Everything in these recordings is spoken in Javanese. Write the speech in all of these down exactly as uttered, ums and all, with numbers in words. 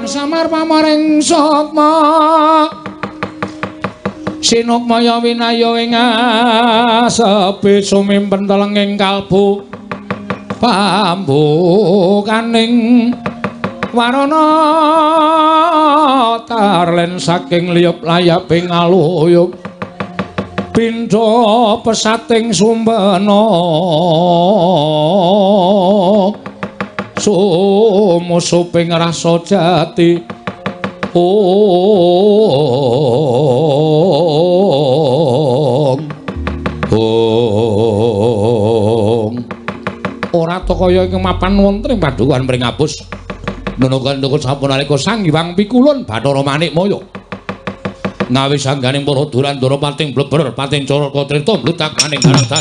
samar pamaring sukma sinukmaya winaya ing asepe sumimpen telenging kalbu pambukaning warana tarlen saking liyup layaping aluyup pindha pesating sumbana sumusuping rasa jati om om ora to kaya ing mapan wonten ing padukan mring abus nunukan tukul sapunalika Sang Hyang Pikulun Bathara Manikmaya ngawi sangganing para durandara pating bleber pating caraka trita mblutak maning karasan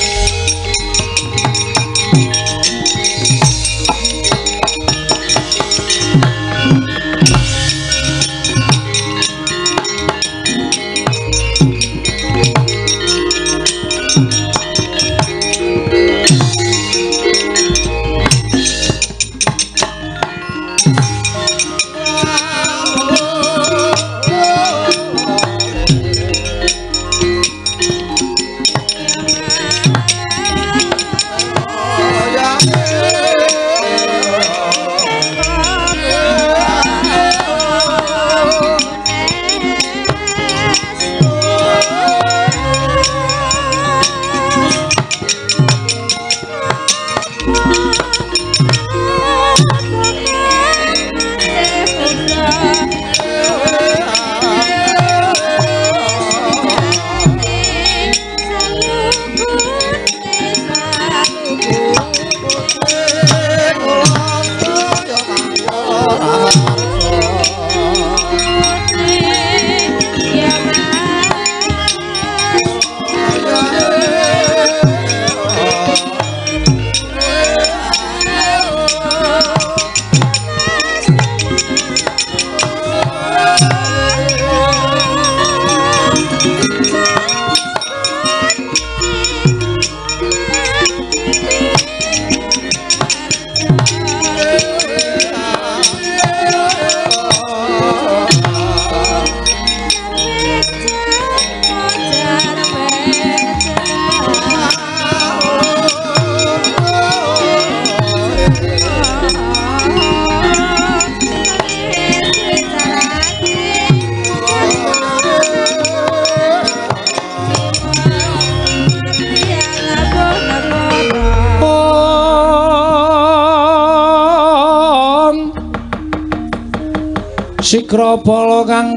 Sikra bala kang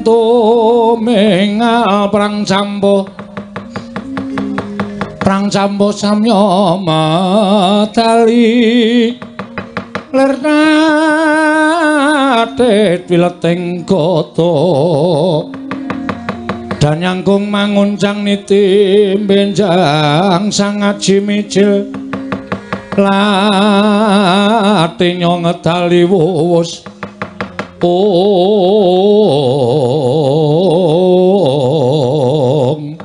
tumingal prang campuh prang campuh samya medali lernate pileting kota dan nyangkung manguncang niti benjang sangat jimicil latinya ngedali wuwus Om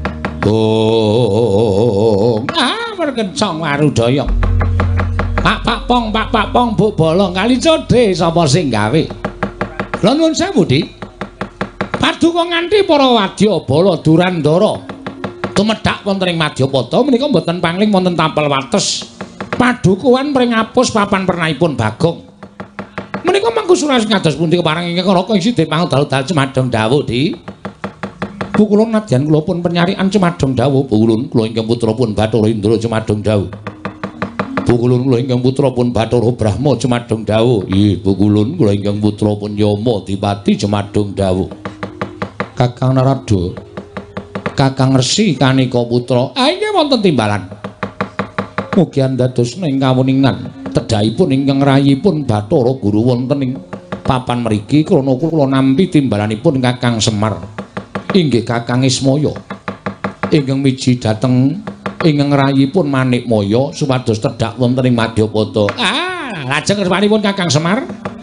Om ah merkencong warudaya Pak Pak Pong Pak Pak Pong Bu Bolong kali codhe sapa sing gawe lha nuwun sewu Dik paduka nganti para wadya bala durandara tumedhak wonten ing Madyapata menika mboten pangling wonten tampel wates padukuhan mring apus papan pernahipun Bagong menika mangku suraos ngados pundi kepareng ingkang raka ing sidhe pangdal-dal Cemadong dawuh Di Bu kula nadyan kula pun penyarian Cemadong dawuh Bu Kulun kula ingkang putra pun Bathara Indra Cemadong dawuh Bu Kulun kula ingkang putra pun Bathara Brahma Cemadong dawuh nggih Bu Kulun kula ingkang putra pun Yama Dipati Cemadong dawuh Kakang Narada Kakang Resi Kanika putra ah inggih wonten timbalan mugi andadosna ing kawuningan tedhaipun ingkang rayipun Bathara Guru wonten ing papan mriki krana kula nampi timbalanipun Kakang Semar inggih Kakang Ismaya ingkang miji dhateng ingkang rayipun Manikmaya supados tedhak wonten ing Madyapata ah lajeng kersanipun Kakang Semar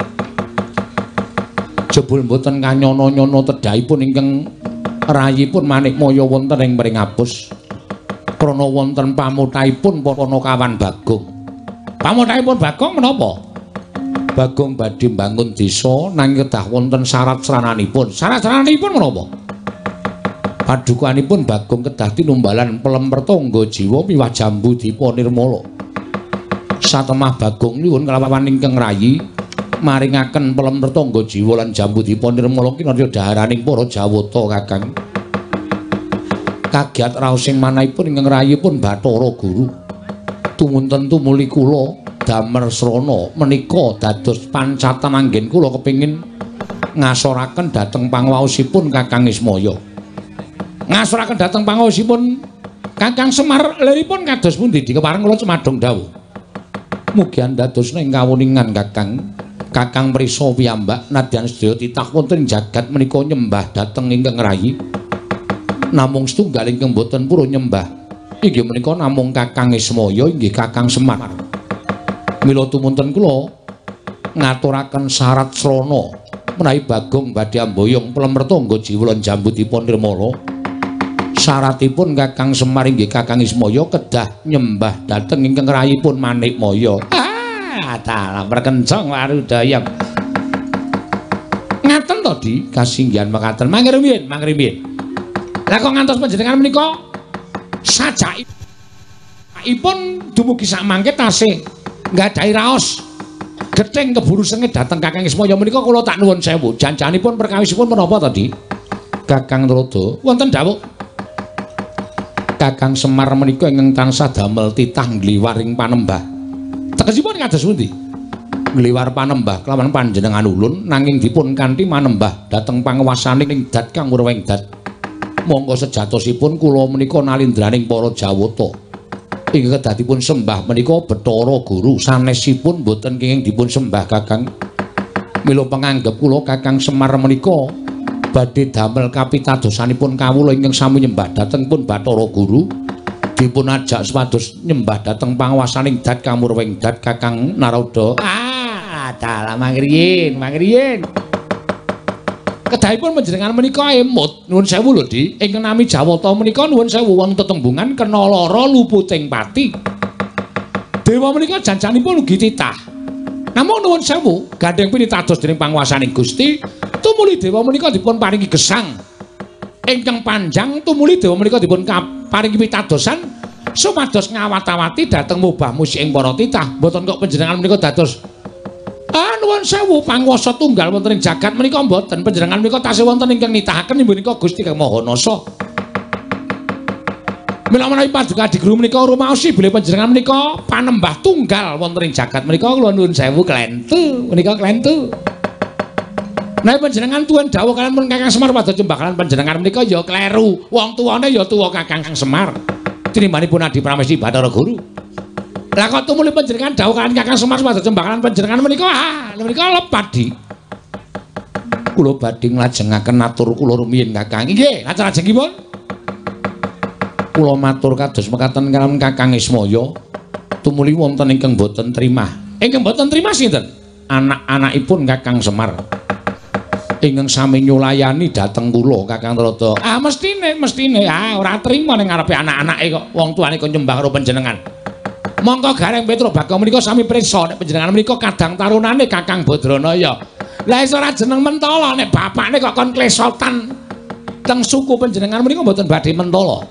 jebul mboten kanyono-nyono tedhaipun ingkang rayipun Manikmaya wonten ing Mringabus krana wonten pamuthaipun para kawan Bagong. Pamuthaipun Bagong menapa? Bagong badhe mbangun desa nanging kedah wonten syarat srananipun. Syarat srananipun menapa? Padukanipun Bagong kedah tinumbalan pelem pertangga jiwa miwah jambu dipa nirmala. Satemah Bagong nyuwun kalawan ingkang rayi maringaken pelem pertangga jiwa lan jambu dipa nirmala kinarya dhaharaning para Jawata Kakang. Kagiat raosing manahipun ingkang rayipun Bathara Guru. Tumunten tumuli kula Damer Srana menika dados pancatan anggen kula kepingin ngasoraken dhateng pangwaosipun Kakang Ismaya. Ngasoraken dhateng pangwaosipun Kakang Semar liripun kados pundi dikepareng kula cemadhong dawuh. Mugi andadosna ing kawuningan Kakang Kakang prisa piyambak nadyan sedaya titah wonten jagat menika nyembah dhateng ingkang rayi. Namung setunggal ingkang boten purun nyembah inggih menika namung Kakang Ismaya inggih Kakang Semar. Mila tumunten kula ngaturaken syarat srana menawi Bagong badhe amboyong pelem pertangga jiwa lan jambu dipun nirmala. Syaratipun Kakang Semar inggih Kakang Ismaya kedah nyembah dhateng ingkang rayipun Manikmaya. Ah, dalam perkencong warudaya. Ngaten to Di, kasinggihan mekaten. Mangke rumiyin, mangke rumiyin. Lah kok ngantos panjenengan menika sajakipun dumugi sak mangke tasih nggadahi raos gething keburu sengit dhateng Kakang Ismaya menika kula tak nuwun sewu. Janjanipun perkawisipun menapa to Di? Kakang Narada wonten dawuh. Kakang Semar menika ingkang tansah damel titah ngliwaring panembah. Tegesipun kados pundi? Ngliwar panembah kelawan panjenengan ulun nanging dipun kanthi manembah dhateng panguwasaning dat kang urweng dat. Monggo sejatosipun kula menika nalindraning para Jawata. Ingkang kedah dipun sembah menika Bathara Guru sanesipun boten kenging dipun sembah Kakang. Mila panganggep kula Kakang Semar menika badhe damel kapitadosanipun kawula ingkang sami nyembah dhateng pun Bathara Guru dipun ajak supados nyembah dhateng panguwasaning dat kamurweng dat Kakang Narada. Ah, dalah mangriyin, mangriyin. Kedahipun panjenengan menika emut nuwun sewu lho Di. Ingkang nami Jawata menika nuwun sewu wonten tetembungan kena lara luputing pati. Dewa menika janjanipun ugi titah. Namung nuwun sewu gandeng pinitados dening panguwasaning Gusti tumuli dewa menika dipun paringi gesang ingkang panjang tumuli dewa menika dipun paringi pitadosan supados ngawat-awati dhateng mubah musik ing para titah. Mboten kok panjenengan menika dados ah nuwun sewu panguwasa tunggal wonten ing jagat menika mboten panjenengan menika tasih wonten ingkang nitahaken inggih menika Gusti Kang Mahanasa. Mila menawi paduka Adi Guru menika rumaosi bilih panjenengan menika panembah tunggal wonten ing jagat menika kula nuwun sewu klentu menika klentu. Nek panjenengan tuwin dawuh kaliyan pun Kakang Semar padha cembakan panjenengan menika ya kleru. Wong tuwane ya tuwa Kakang Semar. Tinimbanipun Adi Pramesti Bathara Guru. Lah kok tumuli panjenengan dawuh kaliyan Kakang Semar padha cembakan panjenengan menika ah menika lepat Di. Kula badhe nglajengaken atur kula rumiyin Kakang. Nggih, lajeng-lajengipun. Kula matur kados mekaten kaliyan Kakang Ismaya. Tumuli wonten ingkang boten trimah. Ingkang boten trimah sinten? Anak-anakipun Kakang Semar. Ingkang sami nyulayani dhateng kula Kakang Narada. Ah mestine, mestine. Ah ora trima ning ngarepe anak-anake kok wong tuane kok nyembah karo panjenengan. Monggo Gareng Petruk Bagong menika sami prisa nek panjenengan menika kadang tarunane Kakang Badranaya. Lah iso ora jeneng Mentala nek bapakne kok kon klesotan teng suku panjenengan menika mboten badhe Mentala.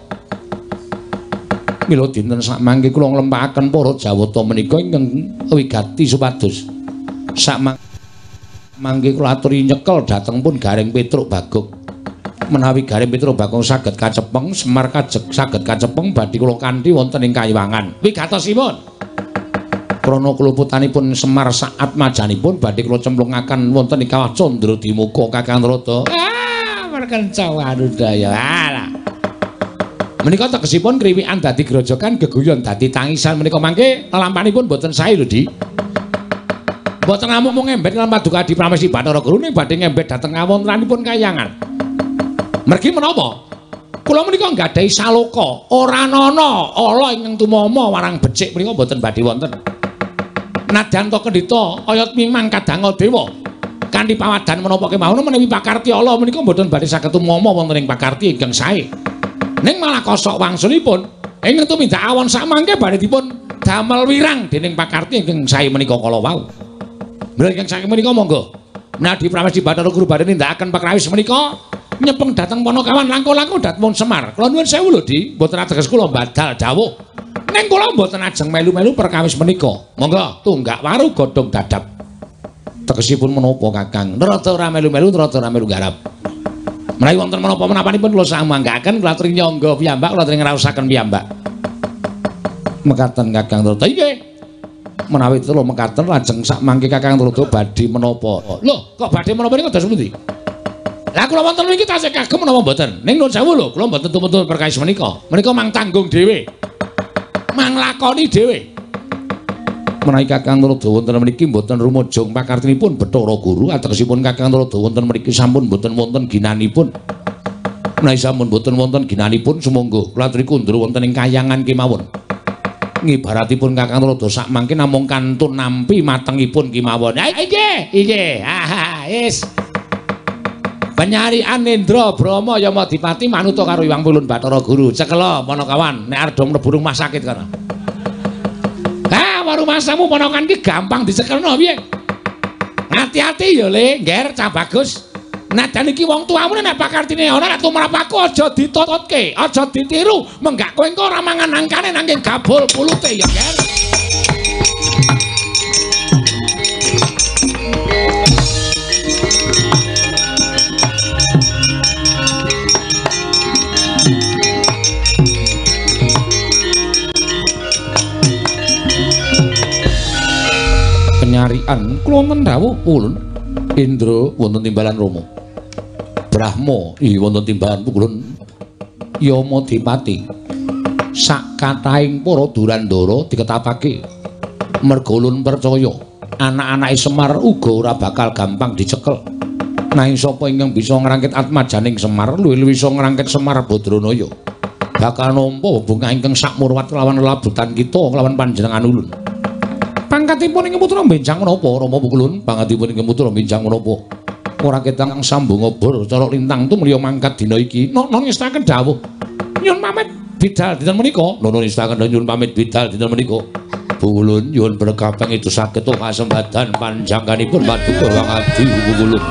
Mila dinten sak mangke kula nglempahaken para Jawata menika ingkang wigati supados sak mangke kula aturi nyekel dhateng pun Gareng Petruk Bagong. Menawi Gareng Petruk Bagong saged kacepeng, Semar kajeg saged kacepeng badhe kula kanthi wonten ing Kayiwangan. Wigatosipun. Krana keluputanipun Semar saat majanipun badhe kula cemplungaken wonten ing Kawah Candra Dimuka Kakang Narada. Ah, merkenca warudaya. Alah. Menika tegesipun kriwikan dadi grojokan, geguyon dadi tangisan menika mangke lalampanipun boten sae lho Di. Boten namung ngembet lan paduka Adi Pramesti Bathara Guru ning badhe ngembet dhateng kawontenanipun Kayangan. Mergi menapa? Kula menika nggadahi saloka, ora ana ala ingkang tumama warang becik menika boten badhe wonten. Nadyan to kendhita oyot mimang kadanga dewa. Kanthi pawadan menapa kemawon menawi pakarti ala menika boten badhe saged tumama wonten ing pakarti ingkang sae. Ning malah kosok wangsulipun ingkang tumindak awon sak mangke badhe dipun damel wirang dening pakarti ingkang sae menika kala wau. Mriki ingkang saking menika monggo. Nadi Pramesti Bathara Guru badhe nindakaken pakrawis menika nyepeng dhateng Panakawan langkung-langkung dhateng Semar. Kula nuwun sewu lho, Di, mboten ateges kula badal dawuh. Ning kula mboten ajeng melu-melu perkawis menika. Monggo tunggak waru godhong dadap. Tegesipun menapa Kakang? Nerata ora melu-melu, nerata ora melu garap. Menawi wonten menapa menapanipun kula samanggaken, kula aturi nyangga piyambak, kula aturi ngraosaken piyambak. Mekaten Kakang Narada. Nggih. Menawi kula mekaten lajeng sak mangke Kakang Narada badhe menapa? Lho, kok badhe menapa niku dados pundi? Lah kula wonten mriki tasih kagem menapa mboten? Ning nuwun sewu lho, kula mboten tumpun perkawis menika. Menika mang tanggung dhewe. Mang lakoni dhewe. Menawi Kakang Narada wonten mriki mboten rumujung pakartinipun Bathara Guru, ategesipun Kakang Narada wonten mriki sampun mboten wonten ginanipun. Menawi sampun mboten wonten ginanipun sumangga kula aturi kundur wonten ing kayangan kemawon. Ngibaratipun Kakang Narada sak mangke namung kantun nampi matengipun kemawon. Ha nggih, nggih. Ha wis. Penyarian Indra Brahma Yamadipati manuta karo Hyang Wulun Bathara Guru. Cekela Panakawan nek arep mlebu rumah sakit kana. Rumah samu ponokan ki gampang dicekelno piye? Hati-hati ya Le, ngger cah bagus. Nadan iki wong tuamu nek pakartine ana nek tumrap aku aja ditototke, aja ditiru. Menggak kowe engko ora mangan nangkane nanging gabul pulute ya, ngger. Penyarian kula wonten dawuh ulun Indra wonten timbalan Rama. Brahma iki wonten timbalan Pungkulun Yamadipati. Sak kathahing para durandara diketapake merga ulun percaya anak-anake Semar uga ora bakal gampang dicekel. Nanging sapa ingkang bisa ngrangkit atmajaning Semar luwih-luwih iso ngrangkit Semar Badranaya. Bakal nampa hubungan ingkang sakmurwat kelawan labutan kita kelawan panjenengan ulun. Pangkatipun ing putra benjang menapa Rama Pungkulun? Pangkatipun ing putra benjang menapa? Ora ketang sambung obor cara lintang tumrya mangkat dina iki. Nono ngestaken dawuh. Nyun pamit bidal dinten menika. Nono ngestaken nyun pamit bidal dinten menika. Pungkulun nyuwun berkaping itu saged kasembadan panjangkanipun paduka wangadi Pungkulun.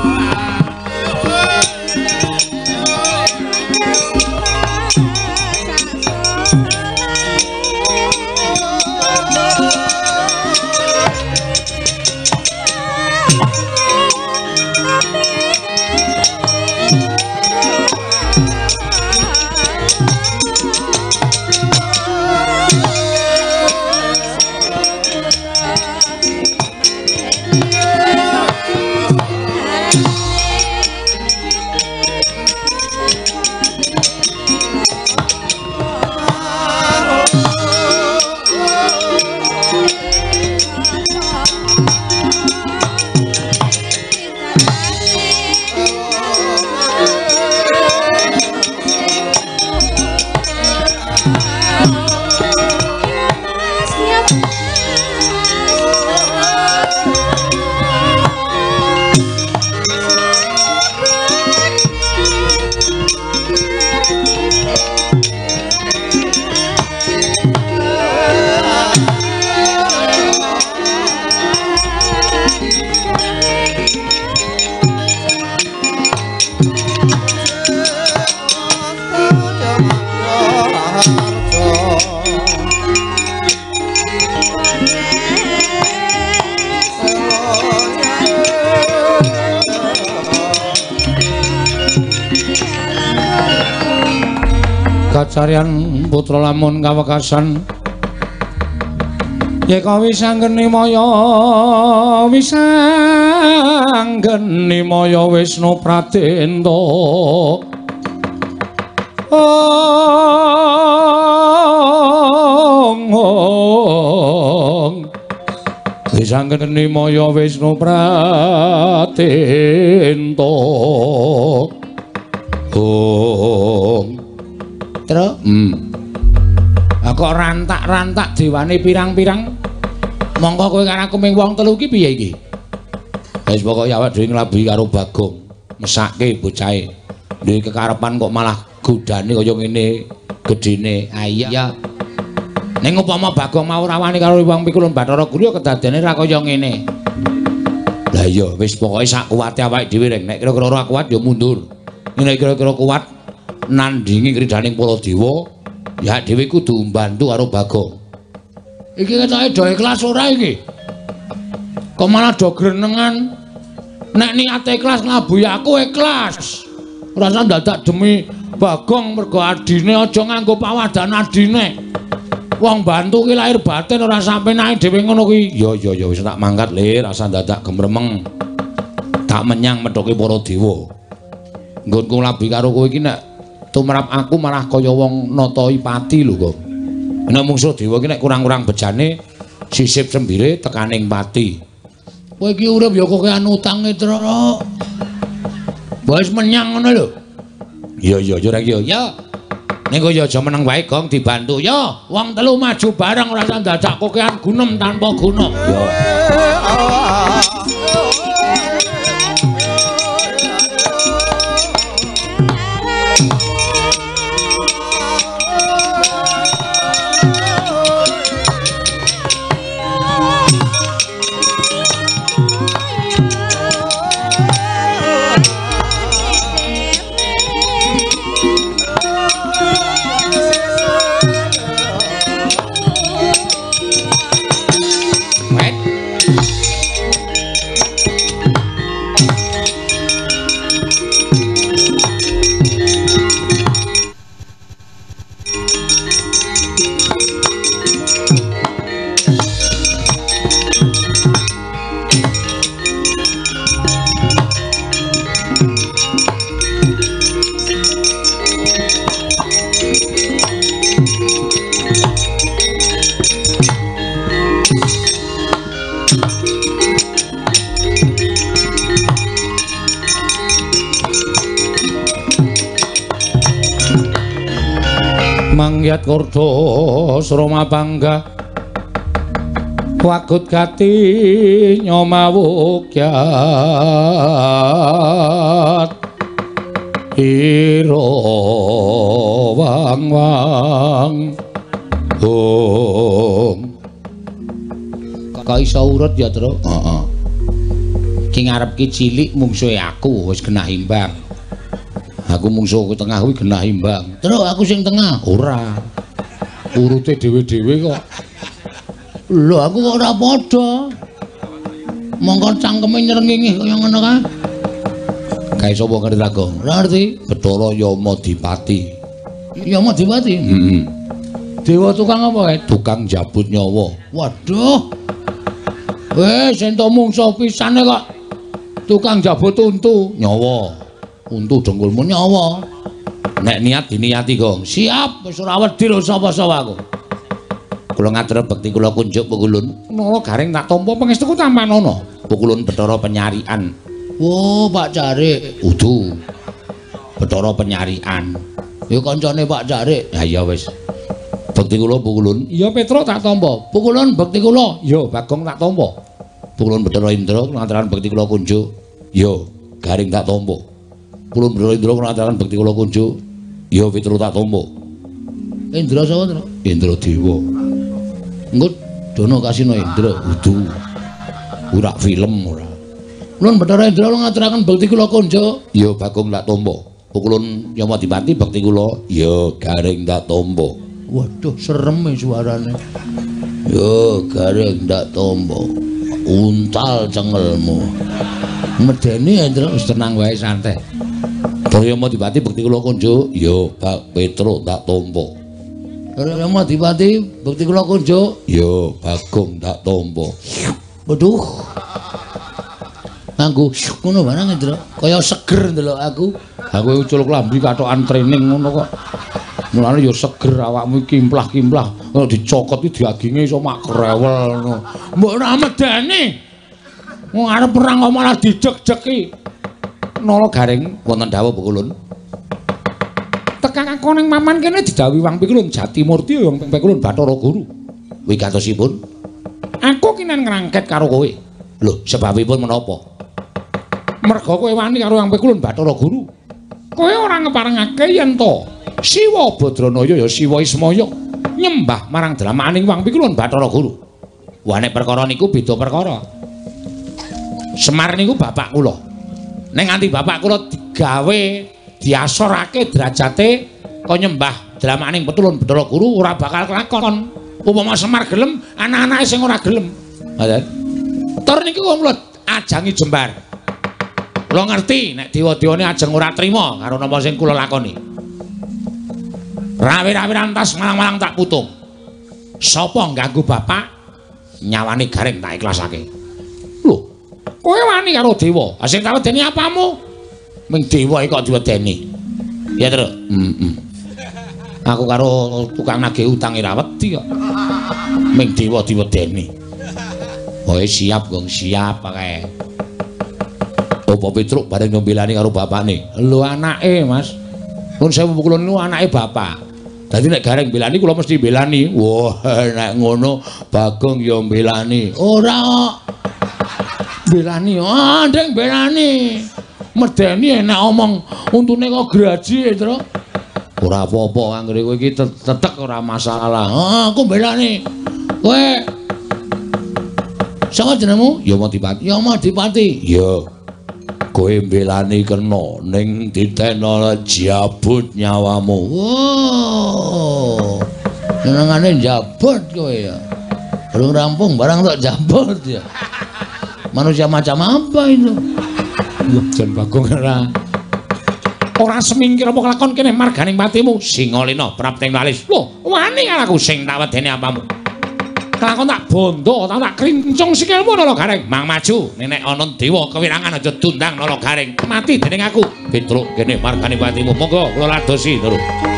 Kacarian putra lamun kawekasan yeka wisanggeni maya wisanggeni maya Wisnu Pradenta ong wisanggeni maya Wisnu Pradenta ong Tru, hmm. Kok rantak-rantak dewane pirang-pirang? Mongko kowe karo aku ming wong telu iki piye iki? Wis pokoke awak dhewe nglabuhi karo Bagong, mesake bocahe. Duwe kekarepan kok malah godane kaya ngene gedene. Ah iya. Ning upama Bagong mau rawani karo Hyang Pungkulun Bathara Guru kedadene ra kaya ngene. Lah iya wis pokoke sak kuwate awake dhewe reng nek kira-kira ora kuat ya mundur. Nek kira-kira kuat nandingi kridaning para dewa ya dhewe kudu mbantu karo Bagong. Iki ketoke do ikhlas ora iki? Kok malah do grenengan? Nek niate ikhlas nglabuhi aku ikhlas. Ora usah dadak demi Bagong mergo adine aja nganggo pawadan adine. Wong bantu ki lahir batin ora sampe naik dhewe ngono kuwi. Ya ya ya wis tak mangkat Lir, rasa dadak gemremeng. Tak menyang methoke para dewa. Nggonku nglabuhi karo kowe iki nek tumrap aku malah kaya wong natoi pati lho kok. Nek mungsuh dewa iki nek kurang-kurang bejane sisip sembire tekaning pati. Kowe iki urip ya kokean utange Trara. Wis menyang ngono lho. Iya iya yo rek yo. Ya. Ning kok ya aja meneng wae Gong dibantu. Ya, wong telu maju bareng ora usah dadak kokean gunem tanpa guna. Ya. Mangyat Kurda Srama Pangga Wagut Gati Nyomawukyat Ira wang-wang hong kok iso urut ya Tru? Heeh. Ki ngarep ki cilik mungsuhe aku wis genah imbang. Aku mungsuh ke tengah kuwi genah imbang. Terus aku sing tengah. Ora. Urute dhewe-dhewe kok. Lho aku kok ora padha. Mongko cangkeme nyrengingih kaya ngono kae. Kae sapa ngerti ta, Gong? Ora ngerti. Bathara Yamadipati. Yamadipati? Heeh. Dewa tukang apa kae? Tukang jabut nyawa. Waduh. Wes entuk mungsuh pisane kok. Tukang jabut untu nyawa. Untu dengkulmu nyawa. Nek niat diniati Gong. Siap wis ora wedi lho sapa-sapa aku. Kula ngatur bekti kula kunjuk Pukulun. Nala garing tak tampa pangestuku tampanono. Pukulun Bathara Penyarian. Oh, Pak Carik. Udu. Bathara Penyarian. Ya kancane Pak Carik. Ha iya wis. Bekti kula Pukulun. Iya Petra tak tampa. Pukulun bekti kula. Ya Bagong tak tampa. Pukulun Bathara Indra ngataran bekti kula kunjuk. Ya garing tak tampa. Pukulun Bathara Indra ngataran bekti kula kunjuk. Ya Petra tak tampa. Indra sapa, Tru? Indra Dewa. Engko dono kasino Indra udu. Ora film ora. Kulon Bathara Indra ngaturaken bekti kula kunjuk. Ya Bagong tak tampa. Pukulun Yamadipati bekti kula. Ya garing tak tampa. Waduh serem e suarane. Ya garing tak tampa. Untal cengelmu. Medeni Indra wis tenang wae santai. Yamadipati bekti kula kunjuk. Ya Bak Petra tak tampa. Yamadipati bekti kula kunjuk. Ya Bagong tak tampa. Waduh. Nganggo ngono barang Indra. Kaya seger ndelok aku. Aku ucul klambi katokan training ngono kok. Mulane ya seger awakmu kimplah-kimplah. Kalau dicokot iki daginge iso mak krewel ngono. Mbok ora medeni. Wong arep perang kok malah dijeg-jegi. Nala garing wonten dawuh Pukulun. Tekan aku ning maman kene didhawuhi Wang Pikulun Jatimurti Wang Pikulun Bathara Guru. Wigatosipun aku kinen ngrangket karo kowe. Lho, sebabipun menapa? Merga kowe wani karo Wang Pikulun Bathara Guru. Kowe ora ngeparengake yen to Siwa Badranaya ya Siwa Ismaya nyembah marang dramaaning Wang Pikulun Bathara Guru. Wah nek perkara niku beda perkara. Semar niku bapak kula. Ning nganti bapak kula digawe diasorake derajate kaya nyembah dramaning Petulun Bathara Guru ora bakal kelakon. Upama Semar gelem, anak-anake sing ora gelem. Ngoten. Tur niki kula ajangi jembar. Kula ngerti nek dewa-dewane ajeng ora trima karo napa sing kula lakoni. Rawi-rawi rantas malang-malang tak putung. Sapa ngganggu bapak nyawane Gareng tak ikhlasake. Lho, kowe wani karo dewa. Ha sing tak wedeni apamu? Ming dewa iki kok diwedeni. Ya, Tru. Heeh. Aku karo tukang nagih utang ora wedi kok. Ming dewa diwedeni. Oh, siap, Gong, siap kae. Apa Petruk bareng nyombelani karo bapakne. Lho anake, Mas. Nun sewu kula niku anake bapak. Dadi nek Gareng belani kula mesti belani. Wah, nek ngono Bagong ya belani. Ora kok. Belani, ah, ndeng belani. Medeni enak omong untune kok graji, Tru. Ora apa-apa anggere kowe iki tetek ora masalah. Ah, aku belani. Kowe sapa jenengmu? Ya Madipati. Ya Madipati. Ya. Kowe mbelani kena ning ditena jabut nyawamu. Wow. Senengane jabut kowe ya. Belum rampung barang tak jabut ya. Manusia macam apa itu? Ya jan Bagong ora. Ora semingkir apa kelakon kene marganing patimu Singalena prapting walis. Lho, wani aku sing tak wedeni apamu. Kelakon tak bondo, tak tak krincung sikilmu Nala Gareng. Mang maju, nek ana dewa kewirangan aja dundang Nala Gareng. Mati dening aku. Petruk kene margane patimu. Monggo kula ladosi, Tru.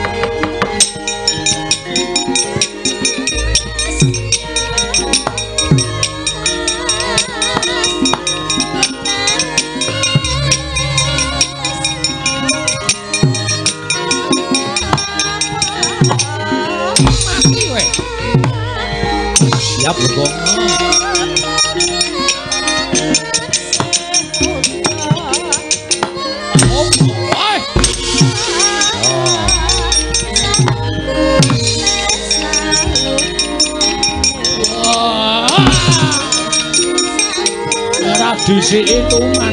Siap Bagong. Oh, ay. Oh. Ora disiki tuman.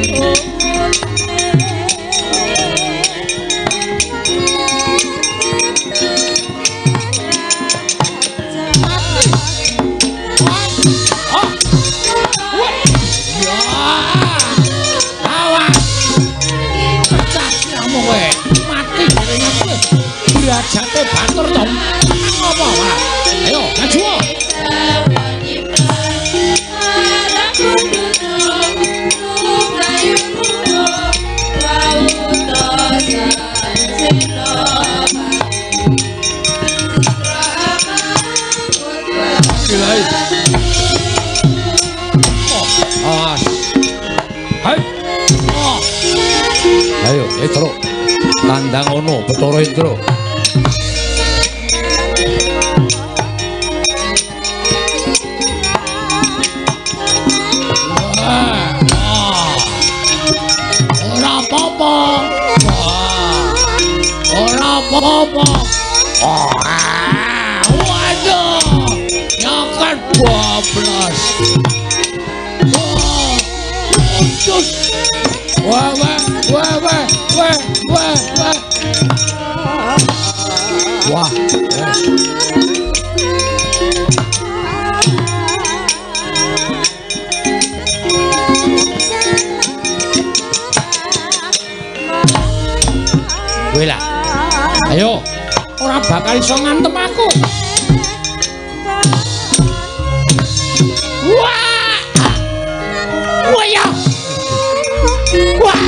Derajate batur to. Apa wae? Ayo, maju. Awas. Hai. Ayo, Indra. Tandang ono Bathara Indra. Apa? Oh, waduh, nyokat bablas. Wah, terus, wah, wah, wah, wah, wah, wah, wah, wah. Kowe lah. Ayo, ora bakal iso ngantem aku. Wah! Wah ya. Wah!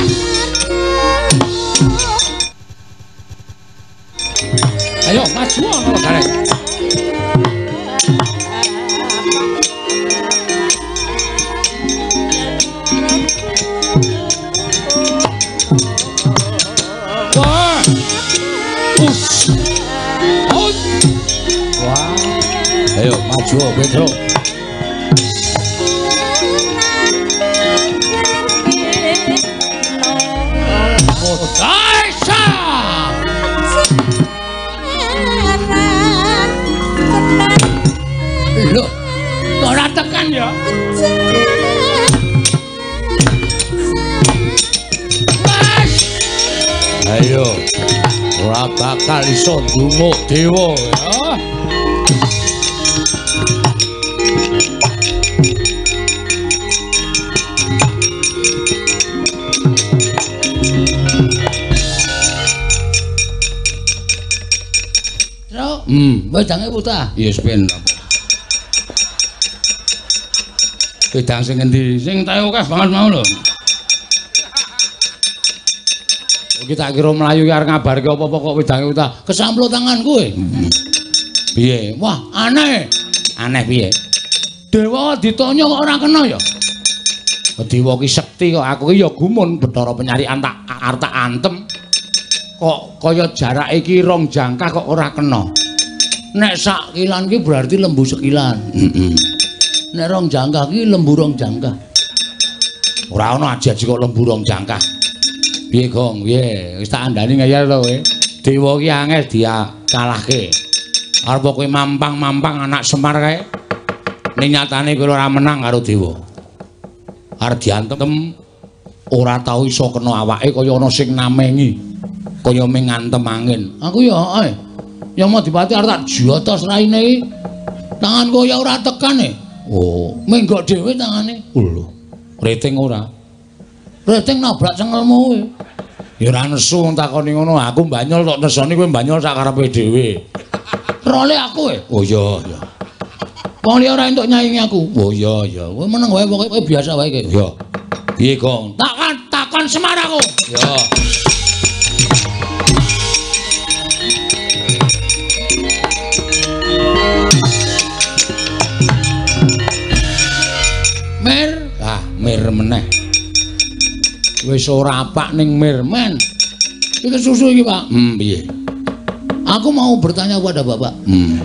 Ayo, maju ana Gareng. Ayo maju Petruk. Kaisa. Lho, ora tekan ya. Ayo. Ora bakal iso ndunguk dewa ya. Tro. Hmm, wedange puta. Iya ben. Wedang sing endi? Sing tae akeh banget mau lho. Kita kira melayu arep ngabarke apa-apa kok wedange uta Kesamplo tangan kowe. Piye? Wah, aneh. Aneh piye? Dewa ditanya kok ora kena ya? Dewa ki sekti kok aku ki ya gumun Bathara Penyarian tak arta antem. Kok kaya jarak iki rong jangkah kok ora kena. Nek sak kilan ki berarti lembu sekilan. Heeh. Nek rong jangkah ki lembu rong jangkah. Ora ana aji-aji kok lembu rong jangkah. Piye Gong? Piye? Wis tak andani ngayal to kowe. Dewa ki angel dia kalahke. Arep kowe mampang-mampang anak Semar kae. Ning nyatane kowe ora menang karo dewa. Arep diantem ora tau iso kena awake kaya ana sing namengi. Kaya ming ngantem angin. Aku ya ae. Ya Madipati arep tak jotos raine iki. Tangan kaya ora tekan e. Oh, Menggok dhewe tangane. lho. Rating ora. Rating nabrak cengelmu kowe. Ya ora nesu takoni ngono, aku mbanyol tok nesoni kowe mbanyol sak karepe dhewe. Role aku e. Oh iya iya. Wong liya ora entuk nyaingi aku. Oh iya iya. Kowe meneng wae pokoke kowe biasa wae kowe. Iya. Piye, Gong? Takon takon Semar aku. Ya. Mir, Ah, mir meneh. Wis ora apak ning mir, men. iki susu iki, Pak. Hmm, piye? Aku mau bertanya kepada Bapak. Hmm.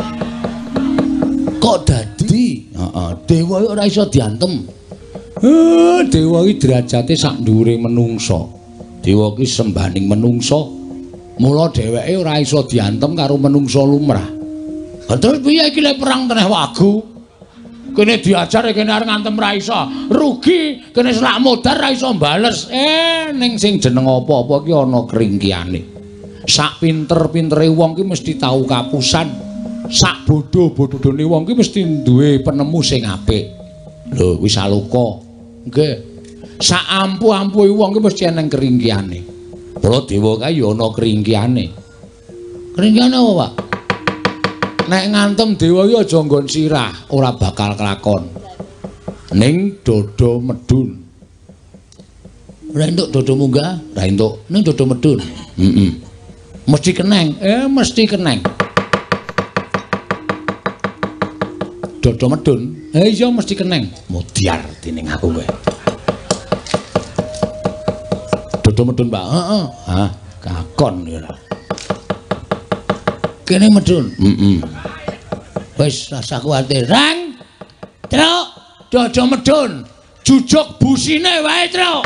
Kok dadi, heeh, dewa ora iso diantem? Eh, dewa iki derajate sak dhuwure menungsa. Dewa iki sembaning menungsa. Mula dheweke ora iso diantem karo menungsa lumrah. Terus piye iki lek perang teneh wagu? Kene diajar kene arep ngantem ra iso. Rugi, kene selak modar ra iso bales. Eh, ning sing jeneng apa-apa ki ana keringkiane. Sak pinter-pintere wong ki mesti tau kapusan. Sak bodho-bodhone wong ki mesti duwe penemu sing apik. Lho, wis aluka. Nggih. Sak ampuh-ampuhe wong ki mesti ana keringkiane. Para dewa kae ya ana keringkiane. Keringkiane apa, Pak? Nek ngantem dewa iki aja nggon sirah, ora bakal kelakon. Ning dada medun. Ora entuk dodo munggah, Ra entuk. ning dodo medun. Heeh. Mesti keneng. Eh mesti keneng. Dada medun. Eh iya mesti keneng. Mudyar dening aku kowe. Dada medun, Pak. Heeh. Hah, kakon ya. Kene medun. Heeh. Wis rasa kuwatir. Rang. Truk, dodo medun. Jujuk busine wae, Truk.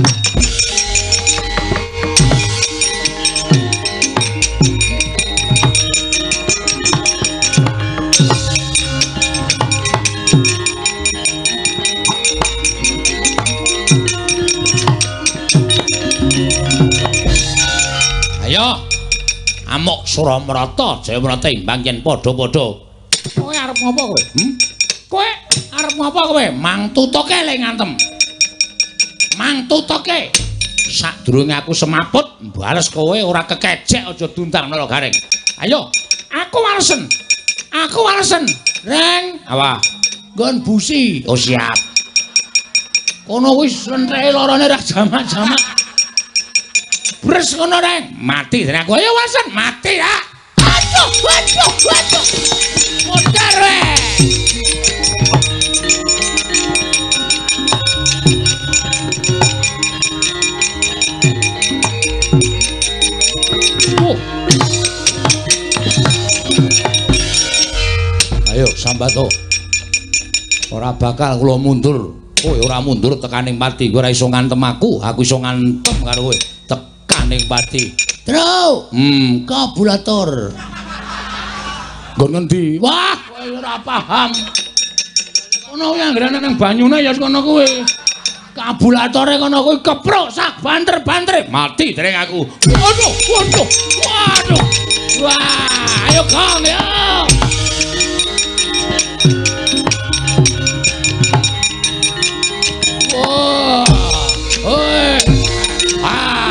Ayo. Amuk Suramrata, Jayamrata imbang yen padha-padha. Kowe arep ngopo kowe? Hm? Kowe arep ngopo kowe? Mang tutuke lek ngantem. Mang tutuke. Sadurunge aku semaput, bales kowe ora kekecek aja dundang nara garing. Ayo, aku walesen. Aku walesen. Reng, apa? Nggon busi. Oh siap. Kono wis lentreke lorone ra jamak-jamak. Bres ngono reng. Mati dening aku. Ayo walesen, mati ya. Aduh, aduh, aduh. Modar wae. Oh. Ayo sambato. Ora bakal kula mundur. Kowe ora mundur tekaning pati. Kowe ora iso ngantem aku, aku iso ngantem karo kowe. Tekaning pati. Truk. Hmm, Kabulator. nggon ngendi? Wah, kowe ora paham. Ono kuwi anggere nang banyune ya kono kuwi. Kabulatore kono kuwi kepruk sak banter-banter mati dereng aku. Waduh, waduh, waduh. Wah, ayo Kang ya. Wah. Oi. Ah.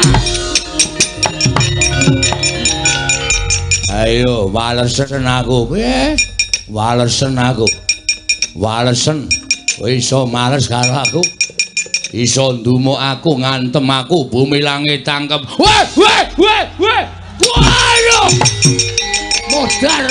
Ayo walesen aku piye? Walesen aku. Walesen. Wis iso males karo aku. Iso ndumuk aku ngantem aku bumi langit tangkep. Weh, weh, weh, weh. Waduh. Modar.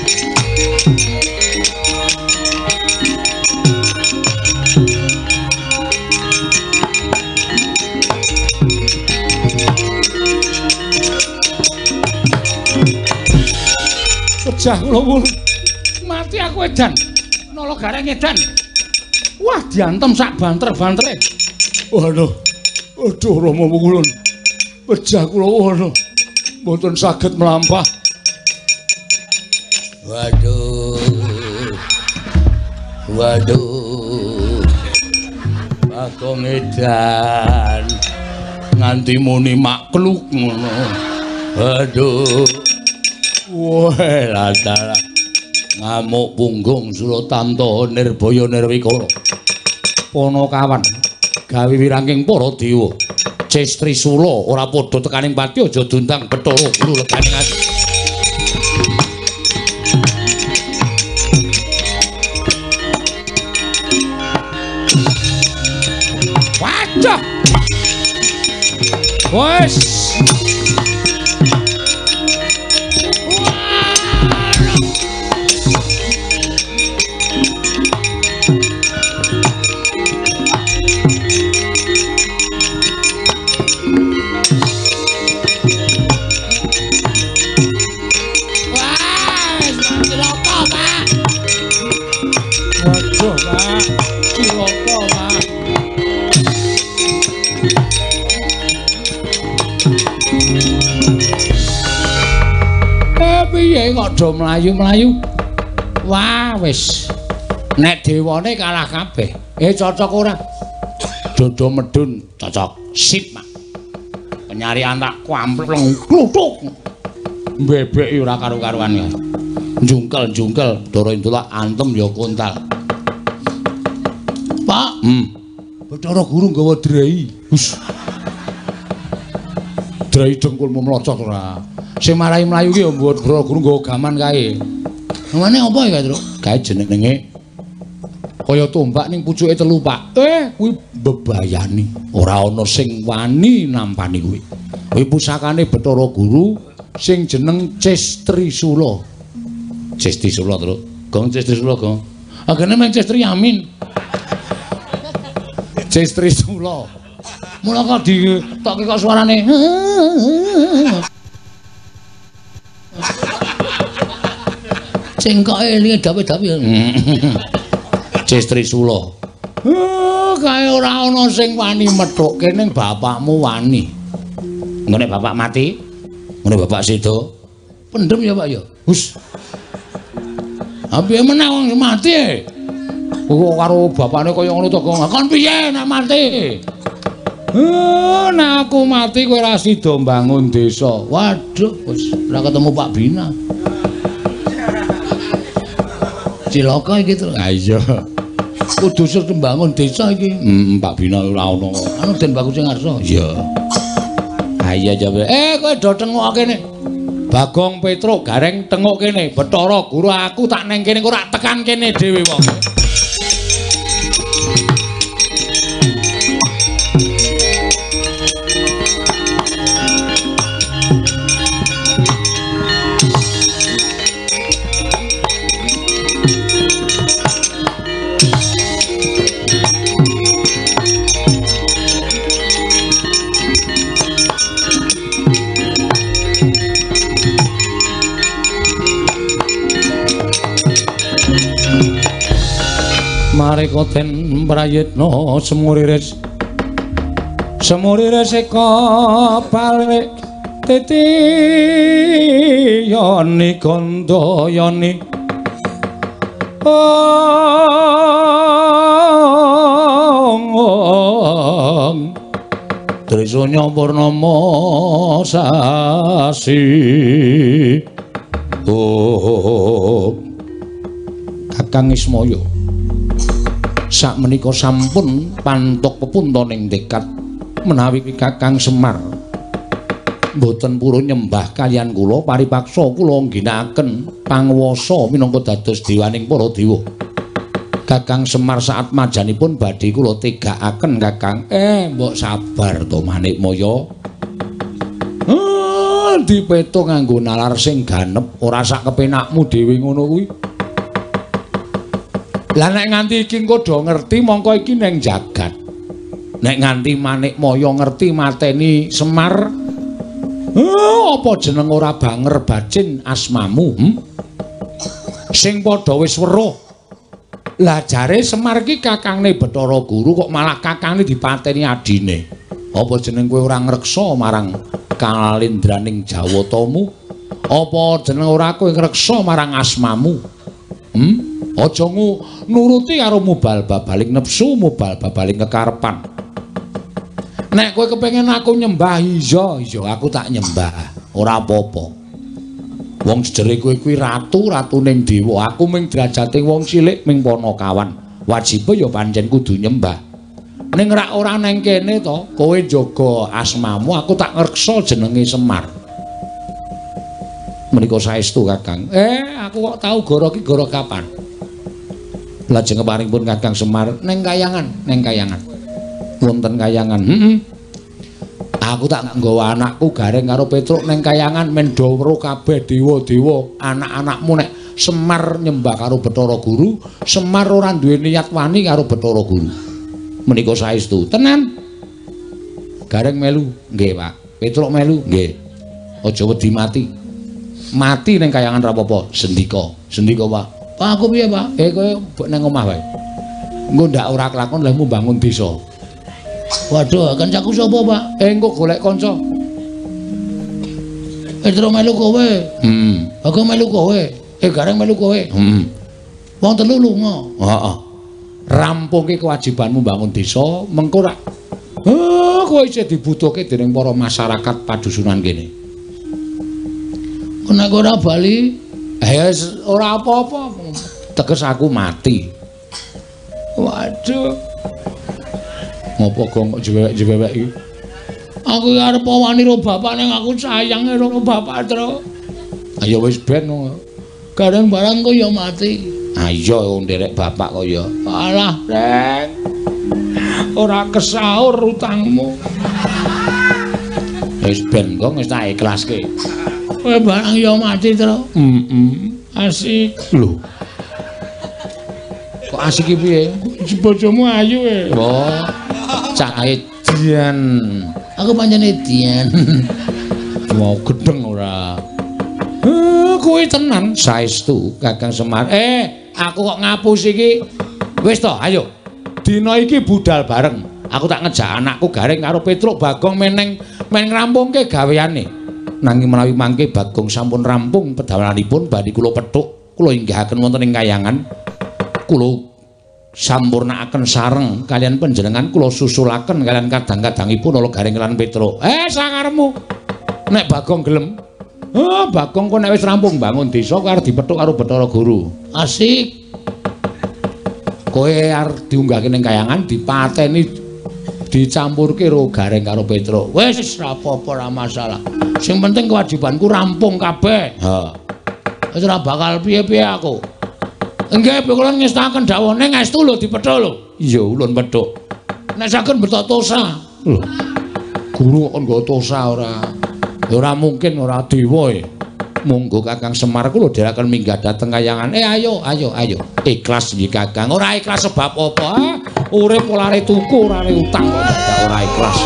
Pecah kula wulu. Mati aku edan. Nolo gareng edan. Wah, diantem sak banter-bantere. Waduh, aduh Rama Wulun, pecah kula waduh, mboten saged mlampah. Waduh, waduh, Bagong edan, nganti muni makluk ngono. Waduh, wah latara, ngamuk punggung Suratanto Nirbaya Nirwikara, Ponokawan. Gawe wirangking para dewa Cestri Sula ora padha tekaning pati aja dundang Bathara Guru leganing ati. Wajah. Wes. Piye kok do mlayu-mlayu? Wah, wis. Nek dewane kalah kabeh. Eh cocok ora? Dodo medun cocok. Sip, Mak. Penyarian tak kwampleng kluthuk. Bebek ora karo-karuan ya. Jungkel-jungkel Dara Indulak antem ya kontal. Pak, hmm. Bathara Guru nggawa drai. Hus. Drai dengkulmu mlocot ora. Sing marai mlayu ki ya mbuat Bathara Guru nggawa gaman kae. Namane apa ya, Tru? Kae jenenge kaya tombak ning pucuke telu, Pak. Eh, kuwi bebayani. Ora ana sing wani nampani kuwi. Kuwi pusakane Bathara Guru sing jeneng Cestri Sula. Cestri Sula, Tru. Gong Cestri Sula, Gong. Agane meng Cestri Yamin. Cestri Sula. Mula kok ditokke kok suarane. Cengkoke li dawe-dawe. Cestri Sula. Oh, kae ora ana sing wani methukke ning bapakmu wani. Engko nek bapak mati, ngene bapak sedo. Pendem ya, Pak ya. Hus. Apiye meneh wong mati? Kok karo bapakne kaya ngono to, Kong. Kon piye nek mati? Oh, nek aku mati kowe ora sida mbangun desa. Waduh, wis ora ketemu Pak Bina. Cilaka iki to. Ha iya. Kudu sing mbangun desa iki. Heeh, Pak Bina ora ono. Anu Den Bagus sing ngarsa. Iya. Ha iya jare. Eh, kowe do tengok kene. Bagong Petruk gareng tengok kene. Bathara Guru aku tak neng kene ora tekan kene dhewe wong. Mareka ten prayitna semuriris semuriris eka palek titi yoni kanda yoni oh Trisanya purnama sasi. Oh Kakang Ismaya sakmenika sampun pantuk pepuntaning tekad menawi Kakang Semar boten purun nyembah kaliyan kula paripaksa kula ngginakaken panguwasa minangka dados dewaning para dewa. Kakang Semar saat majanipun badhe kula tegakaken Kakang. Eh, mbok sabar to Manikmaya. Ah, dipeto nganggo nalar sing ganep, ora sak kepenakmu dhewe ngono kuwi. Lah nek nganti iki engko do ngerti mongko iki neng jagat. Nek nganti Manikmaya ngerti mateni Semar, ah, apa jeneng ora banger bacin asmamu? Hmm? Sing padha wis weruh. Lah jare Semar ki kakangne Bathara Guru kok malah kakangne dipateni adine. Apa jeneng kowe ora ngreksa marang kalindraning Jawatamu? Apa jeneng ora kowe ngreksa marang asmamu? Hmm? Aja nuruti karo mubal babaling nepsu, mubal babaling kekarepan. Nek kowe kepengin aku nyembah iya, iya aku tak nyembah. Ora apa-apa. Wong jere kowe kuwi ratu, ratuning dewa. Aku ming derajate wong cilik ming Panakawan. Wajib ya pancen kudu nyembah. Ning rak ora neng kene to, kowe jaga asmamu, aku tak ngreksa jenenge Semar. Menika saestu Kakang. Eh, aku kok tau goro ki goro kapan? Lajeng keparingipun Kakang Semar neng kayangan, neng kayangan. Wonten kayangan. Heeh. Aku tak nggawa anakku Gareng karo Petruk neng kayangan men do weruh kabeh dewa-dewa. Anak-anakmu nek Semar nyembah karo Bathara Guru, Semar ora duwe niat wani karo Bathara Guru. Menika saestu. Tenan. Gareng melu, nggih, Pak. Petruk melu, nggih. Aja wedi mati. Mati neng kayangan ra apa-apa, sendika. Sendika, Pak. Pak, aku piye, Pak? Eh kowe mbok nang omah wae. Engko ndak ora kelakon lehmu bangun desa. Waduh, kancaku sapa, Pak? Eh, engko golek kanca. Petruk melu kowe. Hmm. Aku melu kowe. Eh, Gareng melu kowe. Hmm. Wong telu lunga. Heeh. Rampungke kewajibanmu bangun desa, mengko rak. Oh, kowe isih dibutuhke dening para masyarakat padusunan kene. Nek ora bali, eh ora apa-apa. Teges aku mati. Waduh. Ngopo gong kok jewek-jewek iki? Aku arep wani karo bapak ning aku sayang karo bapak, Tru. Ayo wis ben. Gareng barang kok ya mati. Ah iya nderek bapak kok ya. Alah, Reng. Ora kesaur utangmu. Wis ben kok wis tak ikhlaske. Kowe barang ya mati, Tru. Heeh. Asik. Lho. Kok asik iki piye? Bojomu ayu e. Oh. Cak Edian. Aku pancen Edian. Mau gedeng ora. Eh, kowe tenan saestu Kakang Semar. Eh, aku kok ngapus iki. Wis to, ayo. Dina iki budal bareng. Aku tak ngejak anakku Gareng karo Petruk Bagong meneng men ngrampungke gaweane. Nanging menawi mangke Bagong sampun rampung pedawalanipun badhe kula pethuk, kula inggahaken wonten ing kayangan. Kula sampurnakaken sareng kalian panjenengan kula susulaken kalian kadang-kadangipun ala Gareng lan Petruk. Eh sakarepmu. Nek Bagong gelem. Oh, Bagong kok nek wis rampung bangun desa kok arep dipethuk karo Bathara Guru. Asik. Kowe arep diunggahke ning kayangan dipateni dicampurke karo Gareng karo Petruk. Wis ora apa-apa ora masalah. Sing penting kewajibanku rampung kabeh. Heeh. Wis ora bakal piye-piye aku. Nggih, kula ngestaken dawane ngestu lho dipethuk lho. Iya, ulun pethuk. Nek saged betok tosa. Lho. Guru kok nggo tosa ora. Ya ora mungkin ora dewa e. Monggo Kakang Semar kula dherekaken minggah dhateng kayangan. Eh ayo, ayo, ayo. Ikhlas nggih Kakang. Ora ikhlas sebab apa? Urip ora are tuku, ora are utang kok ora ikhlas.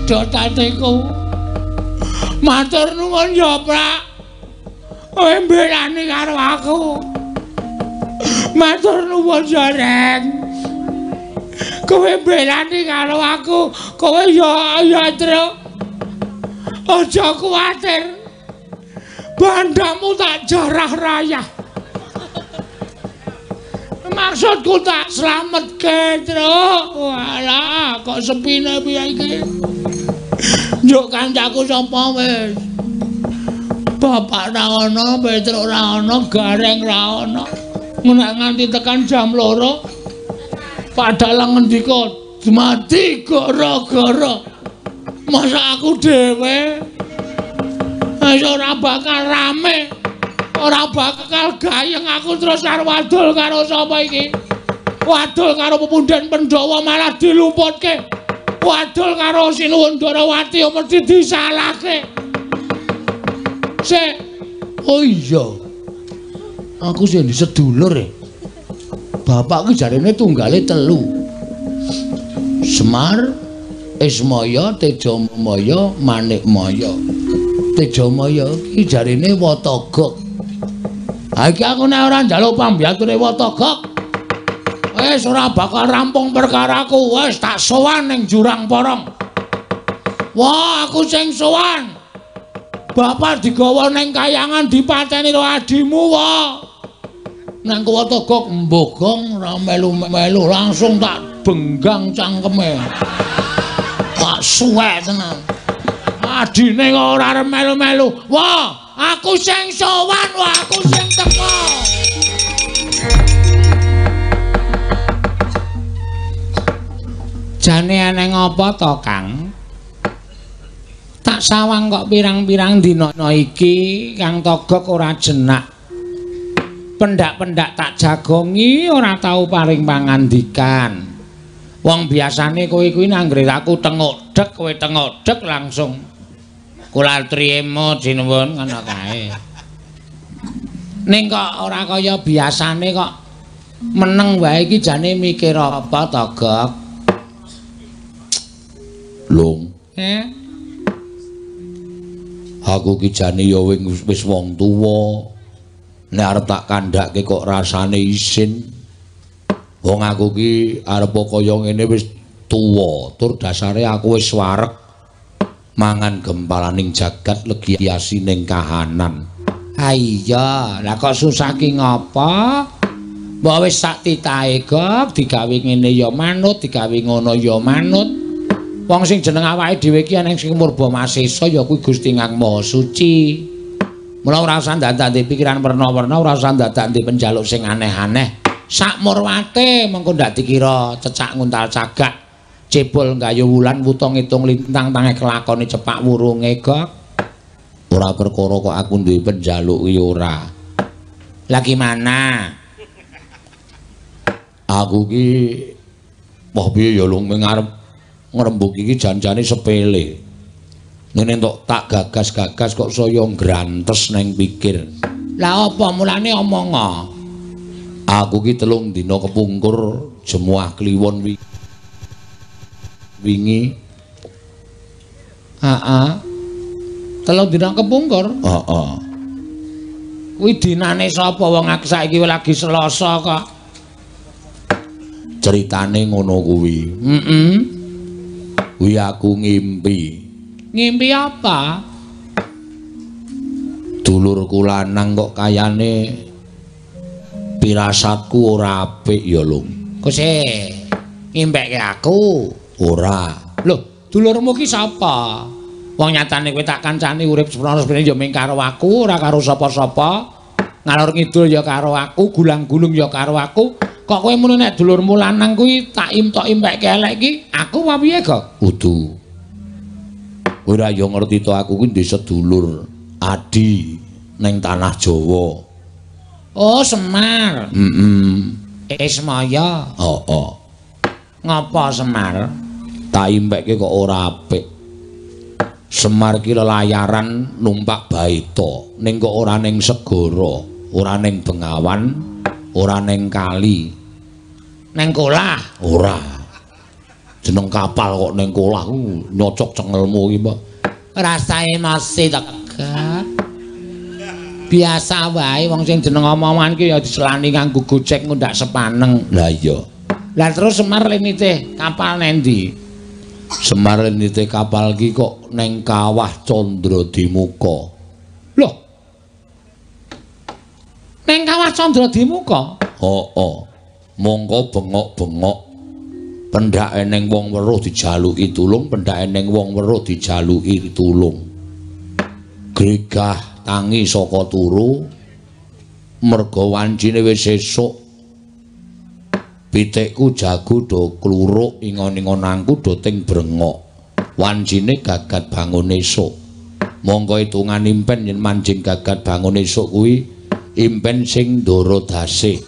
sedotateku. Matur nuwun ya, Prak. Kowe mbelani karo aku. Matur nuwun ya, Reng. Kowe mbelani karo aku. Kowe ya ya, Truk. Aja kuwatir. Bandamu tak jarah rayah. Maksudku tak slametke, Truk. Walah, kok sepine piye iki? Njuk kancaku sapa wis? Bapak ra ono, Petruk ra ono, Gareng ra ono. Nek nganti tekan jam loro padahal ngendika mati gara-gara masa aku dhewe. Wis ora bakal rame. Ora bakal gayeng aku terus karo wadul karo sapa iki? Wadul karo pepundhen Pandhawa malah dilumputke. Wadul karo Sinuwun Darawati mesti disalahke. Sik. Oh iya. Aku sing sedulur e. Bapak ki jarene tunggale telu. Semar, Ismaya, Tejamaya, Manikmaya. Tejamaya ki jarene Watagok. Ha iki aku nek ora njaluk pambiyature Watagok, wis ora bakal rampung perkaraku. Wis tak sowan ning Jurang Porong. Wah, aku sing sowan. Bapak digawa ning kayangan dipateni karo adimu wae. Nang Watagok mbogong ora melu-melu langsung tak benggang cangkeme. Tak suwek tenan. Adine kok ora melu-melu. Wah, aku sing sowan, wah aku sing teko. Jane eneng apa to, Kang? Tak sawang kok pirang-pirang dina iki Kang Togok ora jenak. Pendak-pendak tak jagongi ora tau paring pangandikan. Wong biasane kowe kuwi nanggre aku tengok-dek, kowe tengok-dek langsung kula triyema jinuwun ngono kae. Ning kok ora kaya biasane kok meneng wae iki jane mikir apa Togok? Lung. Eh. Aku ki jane ya wis wong tuwa. Nek arep tak kandhake kok rasane isin. Wong aku ki arep kaya ngene wis tuwa, tur dasare aku wis wareg mangan gempalaning jagat legiasi ning kahanan. Ha iya, lah kok susah ki ngapa? Mbok wis sak titahe Gok, digawe ngene ya manut, digawe ngono ya manut. Wong sing jeneng awake dhewe ki ana sing murba masesa ya kuwi Gusti Kang Maha Suci. Mula ora usah ndandanti pikiran werna-werna, ora usah ndandanti penjaluk sing aneh-aneh. Sak murwate mengko ndak dikira cecak nguntal cagak. Cebol nggayu wulan wuta ngitung lintang tange kelakone cepak wurunge Gok. Ora perkara kok aku duwe penjaluk iki ora. Lah gimana? Aku ki wah piye ya lung ngarep ngrembug iki janjane sepele. Ngene entuk tak gagas-gagas kok saya ngrantes neng pikir. Lah apa mulane omong? Aku ki telung dina kepungkur jemuah kliwon wi wingi. Heeh. Telung dina kepungkur? Heeh. Kuwi dinane sapa wong aku saiki lagi Selasa kok. Ceritane ngono kuwi. Heeh. Kuwi aku ngimpi. Ngimpi apa? Dulurku lanang kok kayane pirasatku ora apik ya, Lung. Kose ngimpekke aku ora. Loh, dulurmu ki sapa? Wong nyatane kowe tak kancani urip seprono-seprene ya mung karo aku, ora karo sapa-sapa. Ngalor ngidul ya karo aku, gulang-gulung ya karo aku. Kok kowe muni nek dulurmu lanang kuwi tak imtok impekke elek iki, aku apa piye, Gok? Kudu. Ora yo ngerti to aku kuwi ndek sedulur Adi ning tanah Jawa. Oh, Semar. Heeh. Ismaya. Oh, oh. Ngapa Semar? Tak impekke kok ora apik. Semar ki lelayaran numpak baita, ning kok ora ning segara, ora ning bengawan, ora ning kali. Ning kolah ora. jeneng kapal kok ning kolah nyocok cengelmu iki, Mbak. Rasane masih tegak. Biasa wae wong sing jeneng omongan ki ya diselani kanggo gocek ngundak sepaneng. Lah iya. Lah terus Semar lenite kapal nendi? Semar lenite kapal ki kok ning Kawah Candradimuka. Loh. Ning Kawah Candradimuka? Oh, oh. Mongko bengok-bengok pendhake ning wong weruh dijaluki tulung, pendhake ning wong weruh dijaluki tulung. Gregah tangi saka turu merga wancine wis sesuk. Pitikku jago do kluruk ingon-ingonanku do ting brengok. Wancine gagat bangun esuk. Mongko hitungan impen yen manjing gagat bangun esuk kuwi impen sing ndara dasih.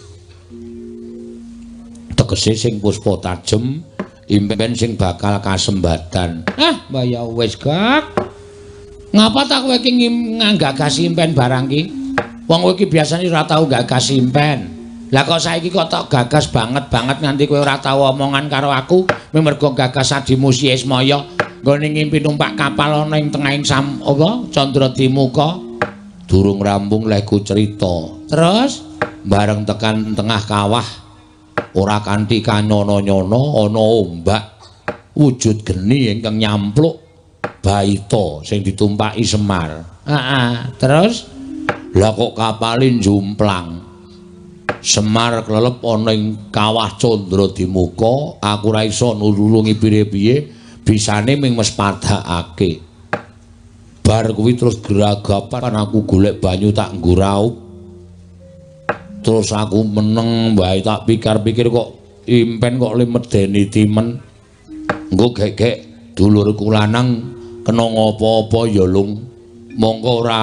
Tegese sing puspa tajem, impen sing bakal kasembadan. Ah, mbah ya wis, Gak. Ngapa tak kowe iki nggagas impen barang ki? Wong kowe iki biasane ora tau gagas impen. Lah kok saiki kok tak gagas banget-banget nganti kowe ora tau omongan karo aku, mergo gagas adimu Si Ismaya nggone ngimpi numpak kapal ana ing tengahing sam apa Candradimuka. Durung rampung lehku cerita. Terus bareng tekan tengah kawah ora kanthi kanyono-nyono ana ombak wujud geni ingkang nyampluk baita sing ditumpaki Semar. Heeh, terus lah kok kapalin jumplang. Semar klelep ana ing Kawah Candradimuka, aku ora iso nulungi piye-piye, bisane ming mes padhakake. Bar kuwi terus geragapan aku golek banyu tak nggo raup. Terus aku meneng wae tak pikir-pikir kok impen kok le medeni timen. Engko gek-gek dulurku lanang kena ngopo-opo ya lung. Mongko ora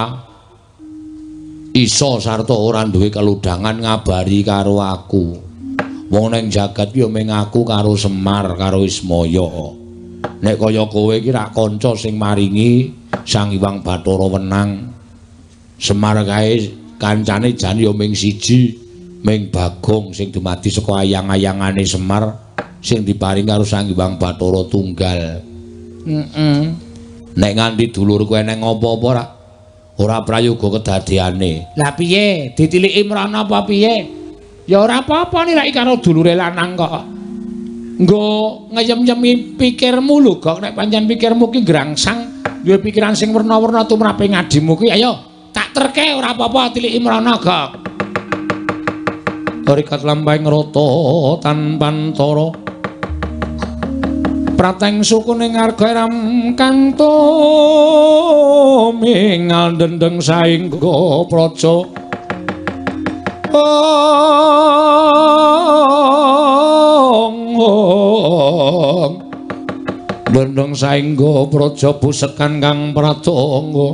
iso sarta ora duwe keludhangan ngabari karo aku. Wong ning jagat ya mung aku karo Semar karo Ismaya. Nek kaya kowe iki rak kanca sing maringi Sang Hyang Bathara Wenang. Semar kae kancane jan ya mung siji, mung Bagong sing dumadi saka ayang-ayangane Semar sing diparing karo Sang Hyang Bathara Tunggal. Heeh. Nek nganti dulurku eneng apa-apa ora ora prayoga kedadeane. Lah piye? Ditiliki mrana apa piye? Ya ora apa-apa nilai karo dulure lanang kok. Nggo ngeyem-yemi pikirmu lho, Gok. Nek pancen pikirmu ki grangsang, duwe pikiran sing werna-werna tumrape ngadimu ki, ayo tak terke ora apa-apa tiliki mrana, Gok. Tarikat lampahing rata tanpantara. Prateng sukuning arga ram kanto mingal dendeng saingga praja. Ong dendeng saingga praja busekan kang pradonga.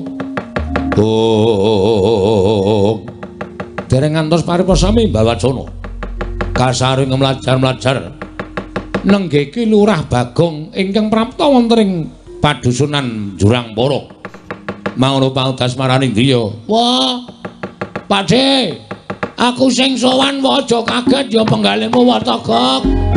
Ong dereng ngantos paripasami Mbawacana kasaring mlajar-mlajar nenggeki Lurah Bagong ingkang prapta wonten ing padusunan Jurangpara. Mangono paudas marani griya. Wah, Pakde, aku sing sowan wae aja kaget ya penggalemu Wata Gok.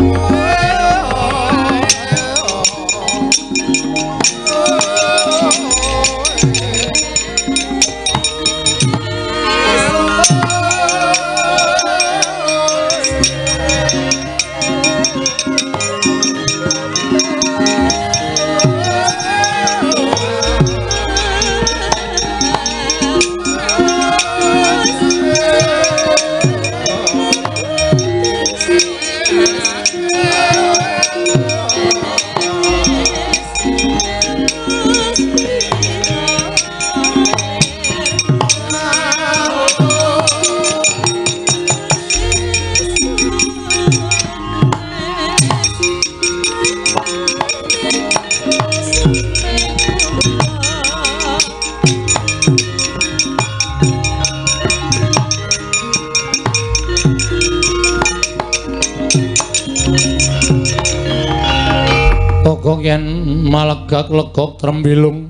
Yen malegak legok trembilung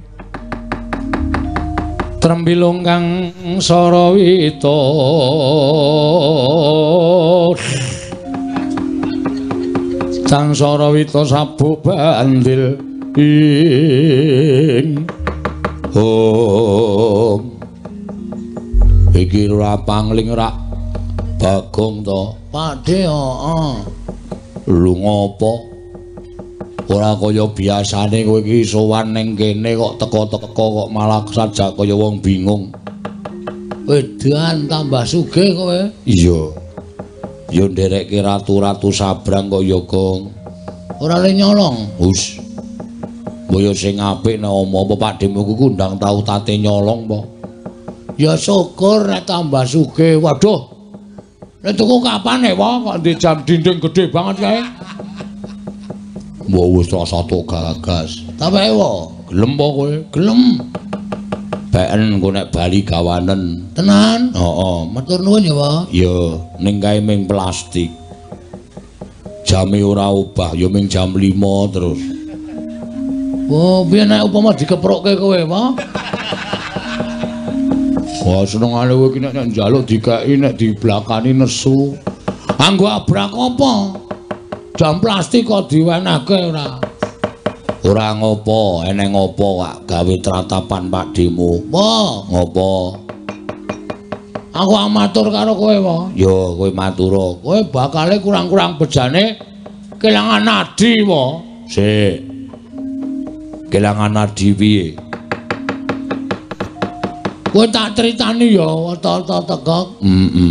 trembilung kang sarawita Sangsara wita sabuk bandil ing om iki ora pangling rak Bagong to Pakde heeh lu ngopo ora kaya biasane kowe iki sowan ning kene kok teko-teko kok malah sajak kaya wong bingung wedan tambah sugih kowe iya ya nderekke ratu-ratu sabrang kok ya Gong ora le nyolong wis mbaya sing apik nek omong apa pakdemu ku ndang tau tate nyolong apa ya syukur nek tambah sugih waduh nek tuku kapan e wae kok ndek jam dinding gedhe banget kae mbok wis rasa tok gagas tapi wae gelem apa kowe gelem beken ku nek bali gawanen tenan heeh matur nuwun ya wae ya ning kae ming plastik jame ora ubah ya ming jam lima terus oh biyen nek upama dikeprokke kowe wae wah senengane kowe iki nek njaluk dikeki nek diblakani nesu anggo abrak apa jam plastik kok diwenehke ora ora ngopo eneng ngopo kak gawe tratapan pakdemu apa ngopo aku amatur karo kowe wae yo kowe matura kowe bakale kurang-kurang bejane kelangan nadi wae sik kelangan nadi piye kowe tak critani ya wata-wata tegak heeh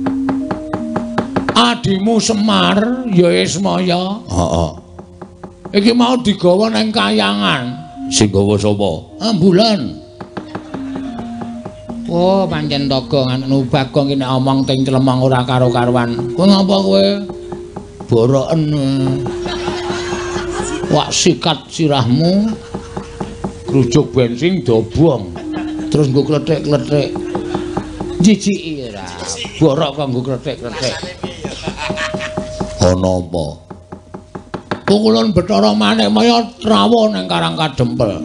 adimu Semar ya Ismaya heeh iki mau digawa nang kayangan sing gawa sapa ambulan oh pancen togo anu Bagong iki nek omong ting celemong ora karo-karuan kowe ngapa kowe boroken wak sikat sirahmu krujuk bensin dobong terus nggo klethek-klethek jijiki ora borok kok nggo klethek-klethek ana apa pukulan Bathara Manikmaya trawuh ning Karang Kadempel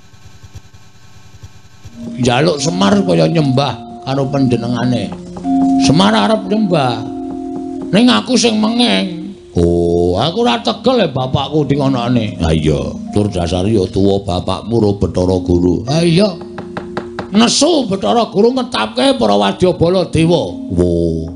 njaluk Semar kaya nyembah karo panjenengane Semar arep nyembah ning aku sing mengeng oh aku ora tegel ya bapakku dingonane ha iya tur dasar ya tuwa bapakmu ro Bathara Guru ha iya nesu Bathara Guru ngetapke para wadyabala dewa wo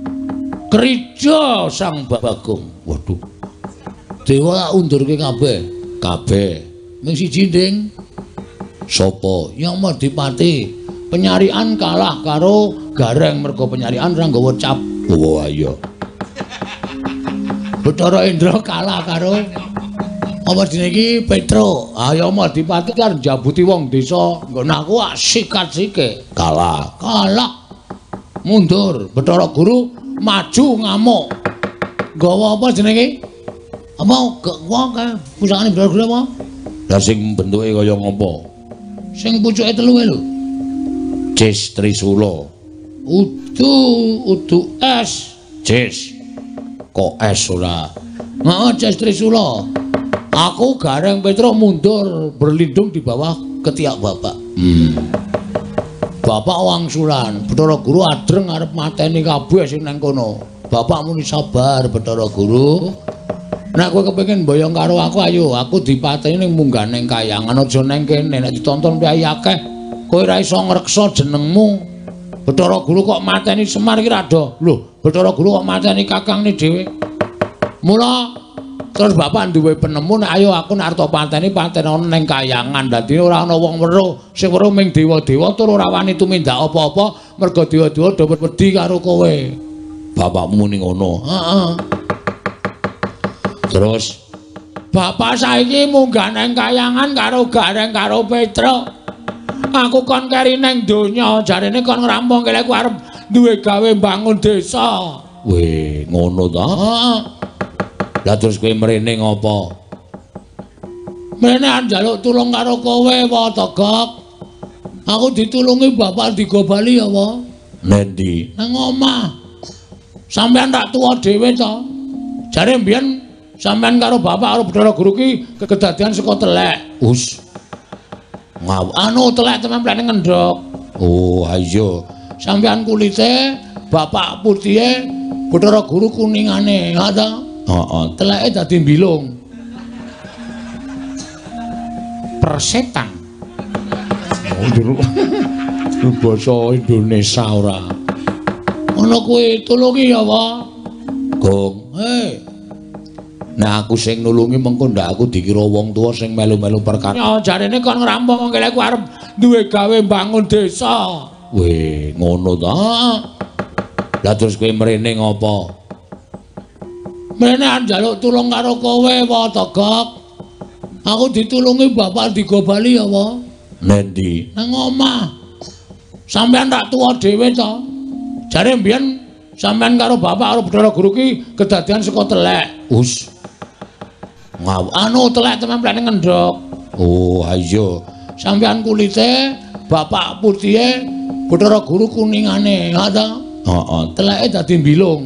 krija Sang Bagong waduh dewa undurke kabeh kabeh ming siji nding sapa Yang Madipati penyarian kalah karo Gareng mergo penyarian ora nggawa cap oh iya Bathara Indra kalah karo apa jenenge iki Petro ayo Madipati kan jabuti wong desa nggon aku sikat-sike kalah kalah mundur Bathara Guru maju ngamuk nggawa apa jenenge apa wong kae pusakane Bathara Guru apa lah sing bentuke kaya ngopo sing pucuke telu lho Cis Trisula udu udu es Cis kok es ora heeh Cis Trisula aku Gareng Petro mundur berlindung di bawah ketiak bapak hmm. Bapak wangsulan Bathara Guru adreng arep mateni kabeh sing nang kono bapak muni sabar Bathara Guru nek kowe kepengin mboyong karo aku ayo aku dipateni ning munggah ning kayangan aja ning kene nek ditonton piye akeh kowe ora iso ngreksa jenengmu Bathara Guru kok mateni Semar iki rada lho Bathara Guru kok mateni kakangne dhewe mula terus bapak duwe penemu nek ayo aku nek arep pateni pateni ana ning kayangan dadi ora ana wong weruh sing weruh ming dewa-dewa tur ora wani tumindak apa-apa mergo dewa-dewa do wedi karo kowe bapakmu muni ngono heeh terus bapak saiki munggah nang kayangan karo Gareng karo Petro aku kon keri nang donya jarene kon ngrampung kene aku arep duwe gawe bangun desa weh ngono ta heeh lah terus kowe mrene ngopo mrene njaluk tulung karo kowe wae Tegak aku ditulungi bapak digo bali ya wae nendi nang omah sampean tak tuwa dhewe to jare mbiyen sampean karo bapak karo Bathara Guru ki kedadian saka telek. Us. Ngaw anu telek temen plene ngendhok. Oh, iya. Sampean kulite, bapak putihe, Bathara Guru kuningane. Ha ta? Heeh, teleke dadi mbilung. Persetan. Oh, jeruk. Basa Indonesia ora. Ana kuwi tulungi ya, Pak. Gong, hei. Nah aku sing nulungi mengko ndak aku dikira wong tuwa sing melu-melu perkara. Ya jarene kon ngrampung kok aku arep duwe gawe bangun desa. Weh, ngono ta? Lah terus kowe mrene ngopo? Mrene arep njaluk tulung karo kowe apa Togok? Aku ditulungi bapak digobali ya apa? Nendi? Nang omah. Sampeyan tak tuwa dhewe to. Jare mbiyen sampeyan karo bapak karo Bathara Guru ki kedadian saka telek. Us. Ngaw, anu telek temen plane ngendhok. Oh, iya. Sampeyan kulite, bapak putihe, Bathara Guru kuningane, ha ta? Heeh, teleke dadi mbilung.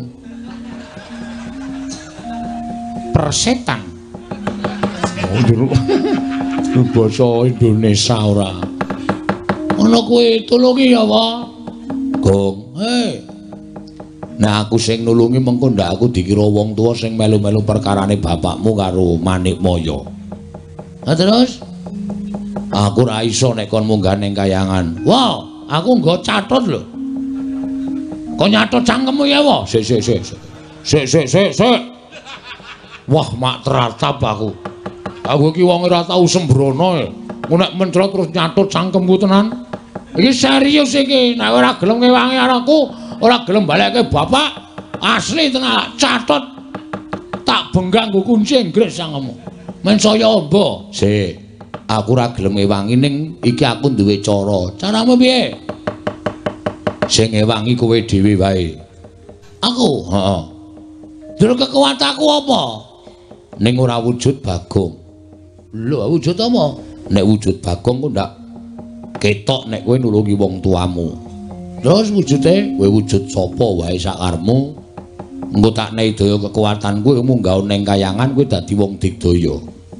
Persetan. Oh, jeruk. Basa Indonesia ora. Ana kuwi tulungi ya, Pak. Gong, hei. Nah aku sing nulungi mengko ndak aku dikira wong tuwa sing melu-melu perkarane bapakmu karo Manikmaya. Lah terus? Aku ora iso nek kon munggah ning kayangan. Wah, aku nggo catet lho. Kok nyatet cangkemmu ya, wa? Sik sik sik. Sik sik sik sik. Wah, mak teratap aku. Aku iki wong ora tau sembrono ya. Nek mencrot terus nyatet cangkemmu tenan. Iki serius iki, nek ora gelem ngewangi anakku, ora gelem balekke bapak, asli tenan catet. Tak benggang nggo kunci Inggris sangemu. Men saya amba. Sik. Aku ora gelem ngewangi ning iki aku duwe cara. Caramu piye? Sing ngewangi kowe dhewe wae. Aku? Heeh. Lho kekuatanku apa? Ning ora wujud Bagong. Lho wujud apa? Nek wujud Bagong ku ndak ketok nek kowe nulungi wong tuamu. Terus wujude kowe wujud sapa wae sakarepmu. Engko tak nehi daya kekuatanku munggah ning kayangan kowe dadi wong digdaya.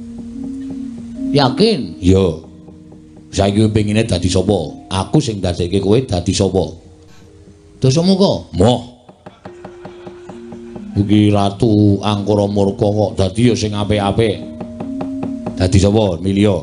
Yakin? Iya. Saiki kowe pengine dadi sapa? Aku sing dadekke kowe dadi sapa? Dosamu kok? Moh. Iki Ratu Angkara Murka kok dadi ya sing apik-apik. Dadi sapa? Milya.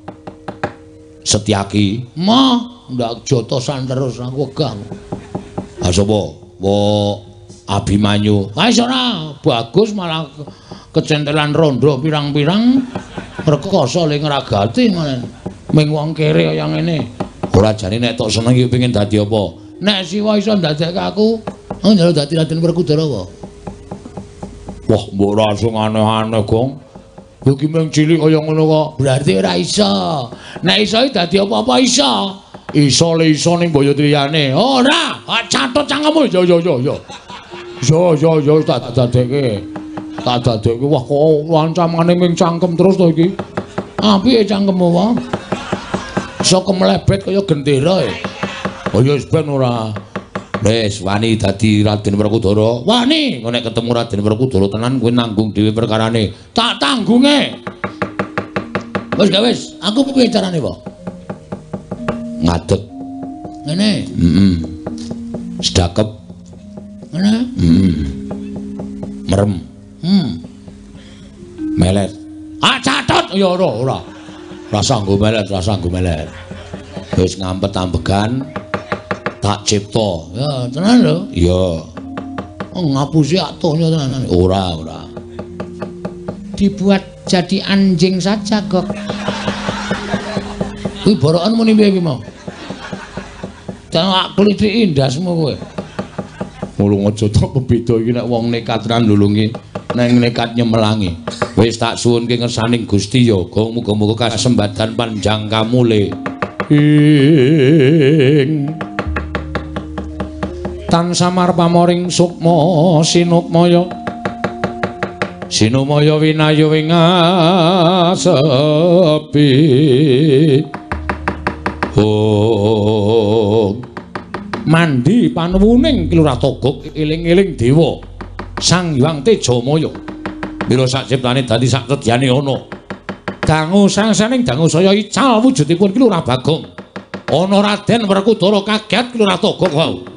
Setyaki. Mah, ndak jotosan terus aku wegah. Ah sapa? Wo Abimanyu. Ah iso ora, bagus malah kecentelan rondo pirang-pirang rekoso ling ngragati manen. Ming wong kere kaya ngene. Ora jane nek tok seneng iki pengin dadi apa? Nek siwa iso ndadekke aku, aku njaluk dadi Raden Werkudara apa? Wah, mbok ora sing aneh-aneh, Gong. Kowe ki mung cilik kaya ngono kok. Berarti ora iso. Nek iso dadi apa-apa iso. Iso le iso ning Boyotriyane. Ora, catet cangkemmu. Yo yo yo yo. Yo yo yo tak dadekke. Tak dadekke. Wah, kok wancamane ming cangkem terus to iki. Apike cangkemmu, Wong? Iso kemlebet kaya gendera e. Oh ya wis ben ora. Wis wani dadi Raden Werkudara. Wani, nek ketemu Raden Werkudara tenan kowe nanggung dhewe perkarane. Tak tanggunge. Wis gak wis, aku piye carane, Pak? Ngadeg. Ngene. Heeh. Sedakep. Ngene. Heeh. Merem. Hmm. Melet. Ah catet ya ora, ora. Ora sanggo melet, ora sanggo melet. Wis ngampet ambegan. Tak cipta. Ya, tenan lho. Iya. Oh, ngapusi atonya tenan. Ora, ora. Dibuat jadi anjing saja, Gok. Kuwi borokan muni piye iki mau? Jangan klithiki ndasmu kowe. Mulung aja tok beda iki nek wong nekat ra nulungi, neng nekat nyemelangi. Wis tak suwunke ngersaning Gusti ya, Gong, muga-muga kasembatan panjang kamule. Ing tan samar pamoring sukma sinukmaya sinumaya winayu wingasepi oh mandi panuwuning Kilurah Togok eling-eling dewa Sang Hyang Tejamaya mila sak ciptane dadi sak tedyane ana dangu sangsaning dangu saya ical wujudipun Kilurah Bagong ana Raden Werkudara kaget Kilurah Togok wau.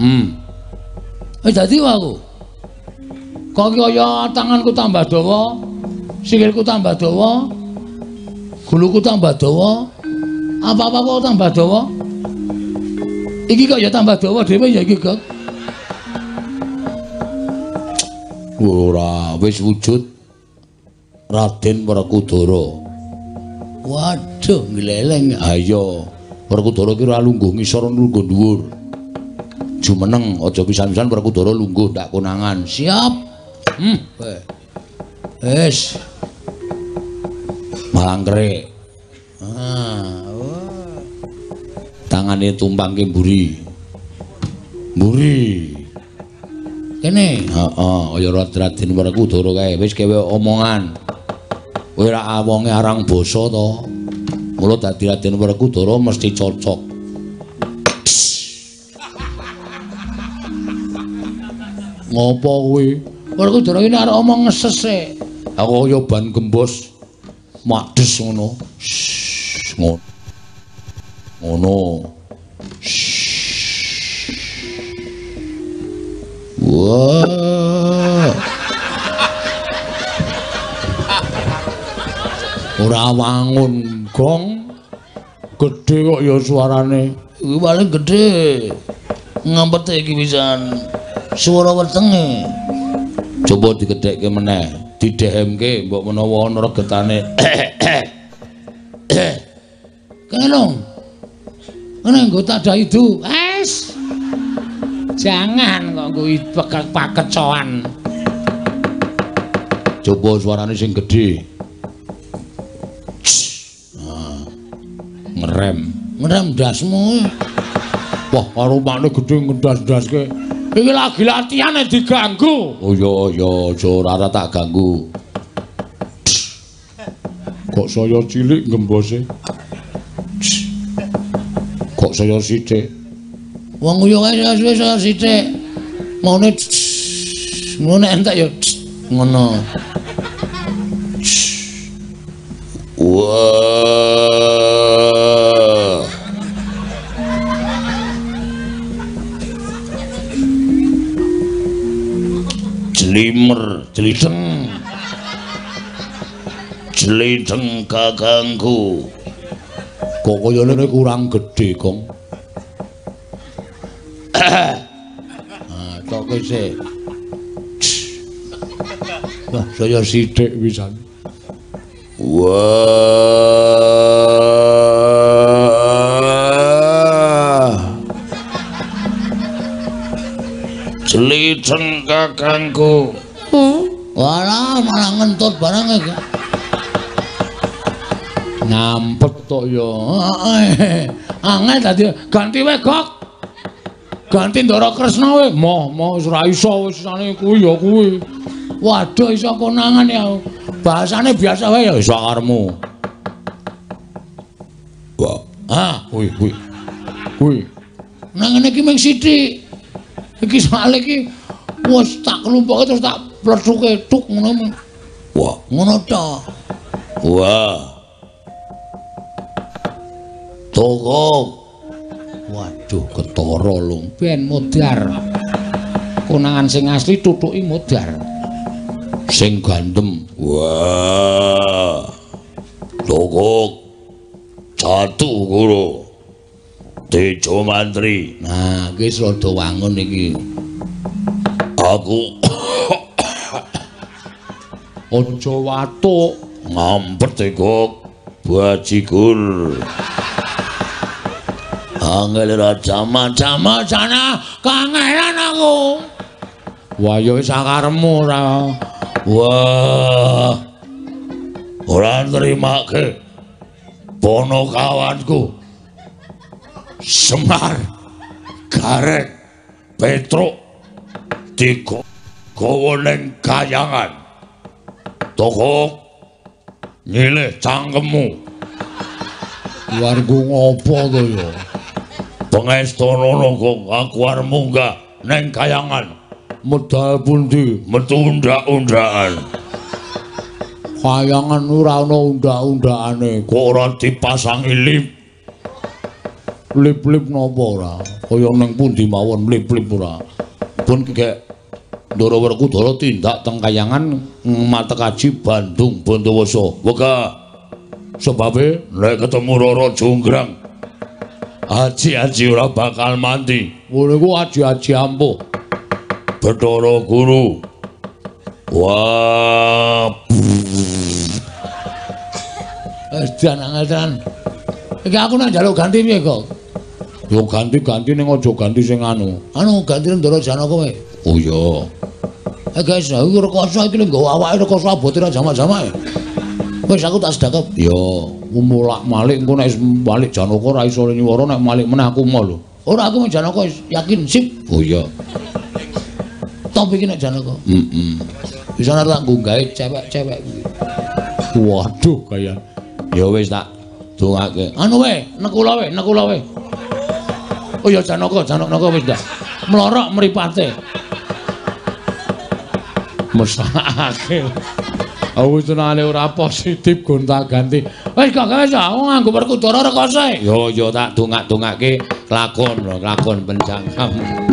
Hmm. Eh dadi aku. Kok kaya tanganku tambah dawa, sikilku tambah dawa, guluku tambah dawa, apa-apa kok tambah dawa? Iki kok ya tambah dawa dhewe ya iki, Gek. Ora wis wujud Raden Werkudara. Waduh, gleleng. Ayo, Werkudara ki ora lungguh ngisor lungguh dhuwur. Jumeneng aja pisan-pisan Werkudara lungguh ndak konangan. Siap. Hmm. Wes. Mangkre. Ah, wah. Tangane tumpang ki mburi. Mburi. Kene. Heeh, kaya Raden Werkudara kae wis kewe omongan. Kowe ra awonge arang basa to. Mula dadi Raden Werkudara mesti cocok. Ngopo kuwi? Werkudara iki arep omong ngeses e. Aku kaya ban gembos madhes ngono. Ngono. Ngono. Wah. Ora wangun, Gong. Gedhe kok ya suarane. Iki paling gedhe. Ngampet iki pisan. Suara wetenge. Coba digedhekke meneh, didehemke mbok menawa ana regetane. Kene dong. Kene nggo tak daidu. Wes. Jangan kok nggo pakecoan. Coba suarane sing gedhe. Nah, ngerem, ngerem dasmu. Wah, karo makne gedhe ngendas-ndaske. Iki lagi latihan diganggu. Oh iya iya aja ora tak ganggu. Kok saya cilik gembose. Kok saya sithik. Wong yo kae wis saya sithik. Maune ngono entek ya ngono. Wah. Jlimer, jlideng. Jlideng kakangku. Kok kayane kurang gedhe, Kong. Ah, tok sik. Wah, saya sithik pisan. Wah. Jlideng kakangku. Hmm. Walah, malah ngentut barang iki. Ngampet tok ya. Angel dadi ganti wae, Gok. Ganti Ndara Kresna wae. Moh, moh wis ora iso wis sane kuwi ya kuwi. Waduh iso konangan ya. Bahasane biasa wae ya iso karemu. Wah, ah, kuwi kuwi. Kuwi. Nang ngene iki mung sithik. Iki soal iki wis tak kelumpuke terus tak plethuke tuk ngono. Wah, ngono ta. Wah. Toko. Waduh, ketara lho. Ben modar. Konangan sing asli tutuki modar. Sing gandem. Wah. Toko. Jatuh guru. Tejo Mantri. Nah, iki rada wangun iki. Aku aja watuk ngampet kok bajigur. Angel ra jama-jama sana kangelan aku. Wah, ya wis sakaremu ora. Wah. Ora nrimake ponokawanku. Semar, Garek, Petruk, Tiko, kowe ning kayangan. Toko nyilih cangkemmu. Warga ngopo to ya? Pengestono kok aku arep munggah ning kayangan. Medal pundi? Metu undak-undakan. Kayangan ora ana undak-undakane. Kok ora dipasangi lip? Lip-lip napa ora? Kaya ning pundi mawon lip-lip ora. Pun kek Ndara Werkudara tindak teng Kayangan Matekaji Bandung Bondowoso. Wega sebabe nek ketemu Rara Jonggrang aji-aji ora bakal mandi. Ngono iku aji-aji ampuh. Bathara Guru. Wah. Wis jangan-jangan. Iki aku nak njaluk ganti piye kok? Yo ganti-ganti ning aja ganti sing anu. Anu ganti Ndara Janaka kowe. Oh iya. Eh guys, aku rekoso iki lho nggawa awake rekoso abote ra jamak-jamak. Wis aku tak sedekap. Yo, mulak-malik engko nek balik Janaka ra iso nyuwara nek malik meneh aku mau lho. Ora aku mau Janaka yakin sip. Oh iya. Top iki nek Janaka. Heeh. Bisa ora tak nggae cewek-cewek kuwi. Waduh kaya. Ya wis tak dongake. Anu we, nekula we, nekula we. Oh ya Janaka, Janaka wis ndak. Mlorok mripate. Mesake. Aku tenane ora positif gonta-ganti. Wis kok wis aku nganggo Werkudara rekoso. Yo yo tak dongak-dongake lakon lho, lakon penjangkam.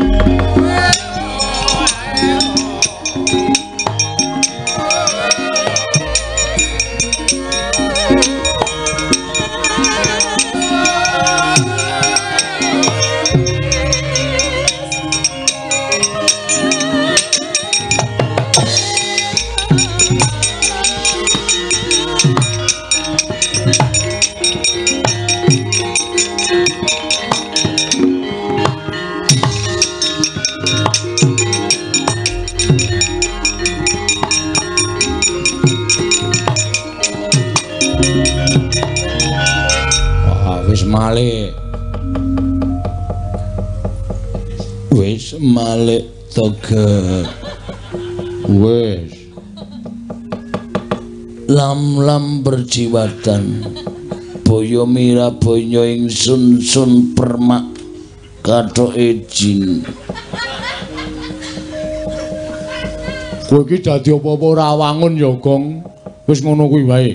Malik wis malik tegek wis lam-lam berjiwatan boyo mira boyo ingsun sun permak kathoke jin. Kowe iki dadi apa-apa ora wangun ya, Gong. Wis ngono kuwi wae.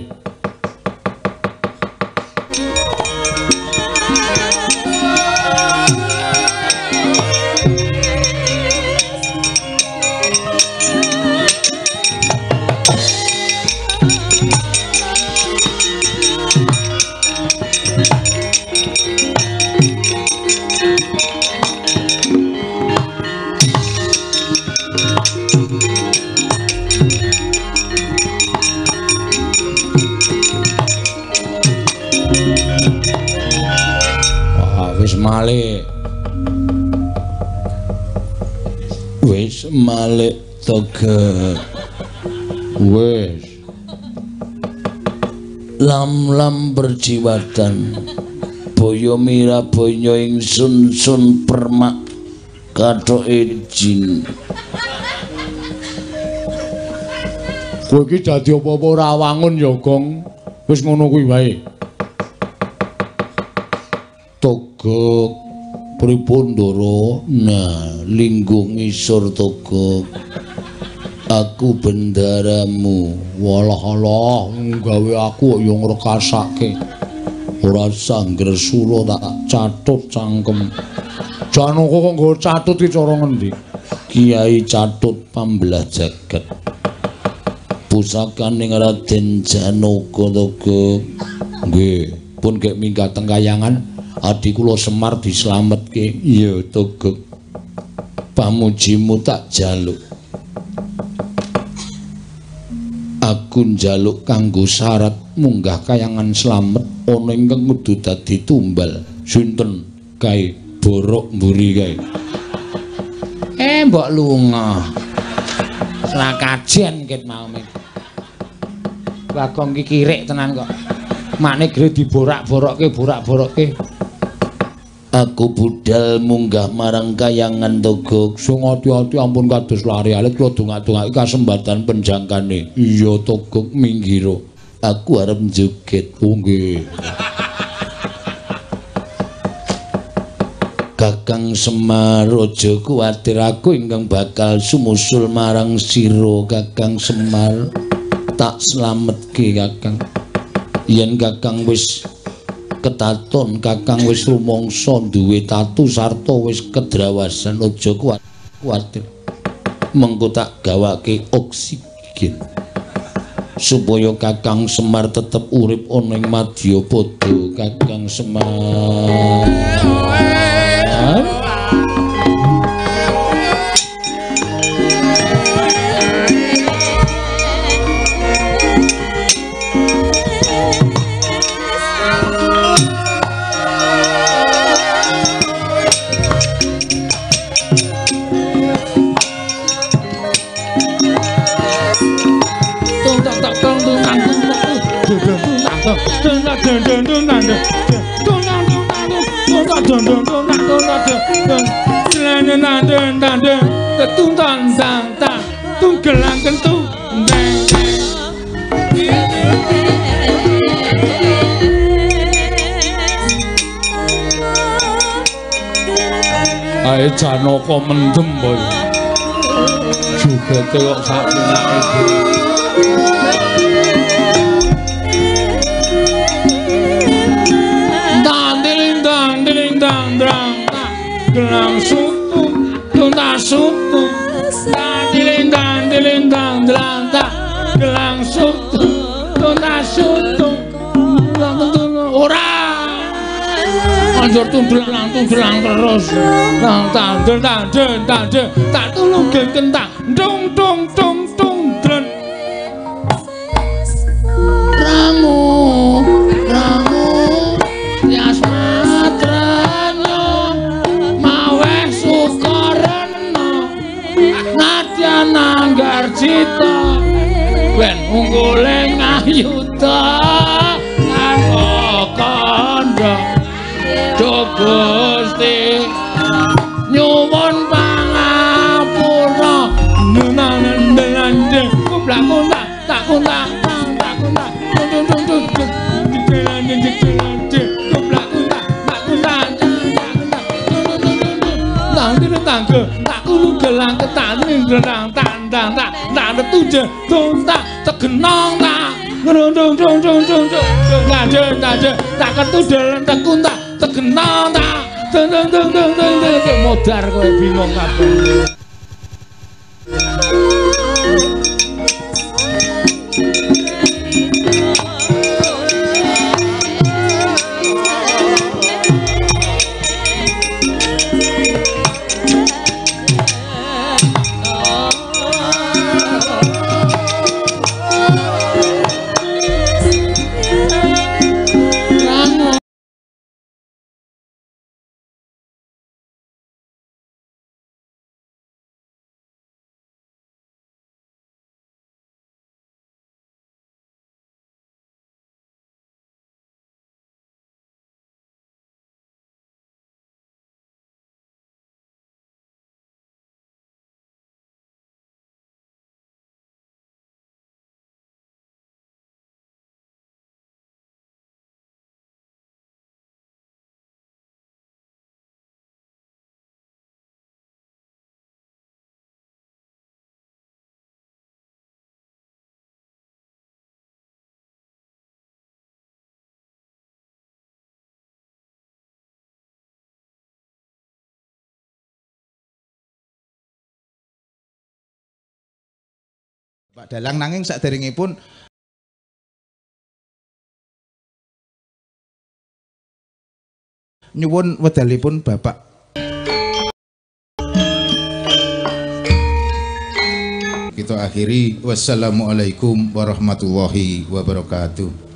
Malik wis malik tegek wis lam-lam berjiwatan boyo mira boyo ingsun sun permak kathoke jin. Kowe iki dadi apa-apa ora wangun ya, Gong. Wis ngono kuwi wae. Togok pripun Ndara? Nah, linggung ngisor Togok. Aku bendaramu. Walah-alah gawe aku yo ngrekasake. Ora sangger sula tak catut cangkem. Janaka kok nggo catut iki cara ngendi? Kiai Catut Pambelah Jagat. Pusakaning Raden Janaka Togok. Nggih, pun gek minggat teng Kayangan. Adi kula Semar dislametke. Iya Togok. Pamujimu tak jaluk. Aku njaluk kanggo syarat munggah Kayangan slamet ana ingkang kudu dadi tumbal. Sinten kae borok mburi kae. Eh mbok lunga. Selakajen ket mau men. Bagong iki kirik tenan kok. Makne gre diborak-borokke, borak-borokke. Aku budal munggah marang Kayangan Togok. Sing ati-ati ampun kados lari alit kula dongak-dongake kasembatan penjangkane. Iya Togok minggiro. Aku arep joget. Oh nggih. Kakang Semar aja kuwatir aku ingkang bakal sumusul marang sira Kakang Semar. Tak slametke Kakang. Yen Kakang wis ketaton kakang wis rumangsa duwe tatu sarta wis kedrawasan aja kuwatir mengko tak gawake oksigen supaya kakang Semar tetep urip ana ing Madyapada kakang Semar Ae Janaka mendem boy. Jogete kok sak penake iki. Dandiling dandiling dandrang gelang sutu tuntas sutu dandiling dandiling dandrang gelang sutu tuntas sutu ora anjur tundlang tundlang terus nang tandel tandel tandel tak tulung kentang dung dung dung dung dren rangu rangu yasmatranya maweh sukarena nadyan anggar cita ben unggule ngayuta karo kandha Gusti nyuwun pangapura nenanenanjen kumplak kuntak tak kuntak tak kuntak tun tun tun dikelane dikelane kumplak kuntak tak kuntak tak ditangke tak kudu gelang ketak ning gerang tandang tak tak tuje tuntak tegenong tak ngrundung dung dung dung dung lanjut lanjut tak ketudel tak kuntak tegenang tak deng deng deng deng deng modar kowe bingung kabeh. Pak Dalang nanging saderengipun nyuwun wedalipun Bapak. Kita akhiri wassalamualaikum warahmatullahi wabarakatuh.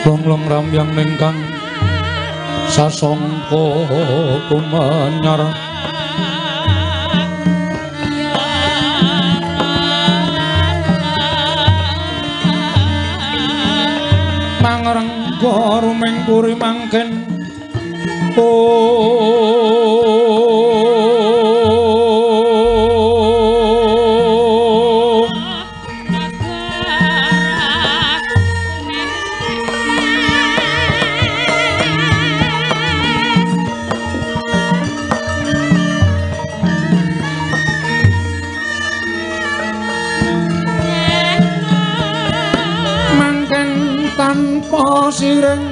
Gonglong rambyang ningkang sasongko kumanyar mangrengga rumeng puri mangken tanpa sireng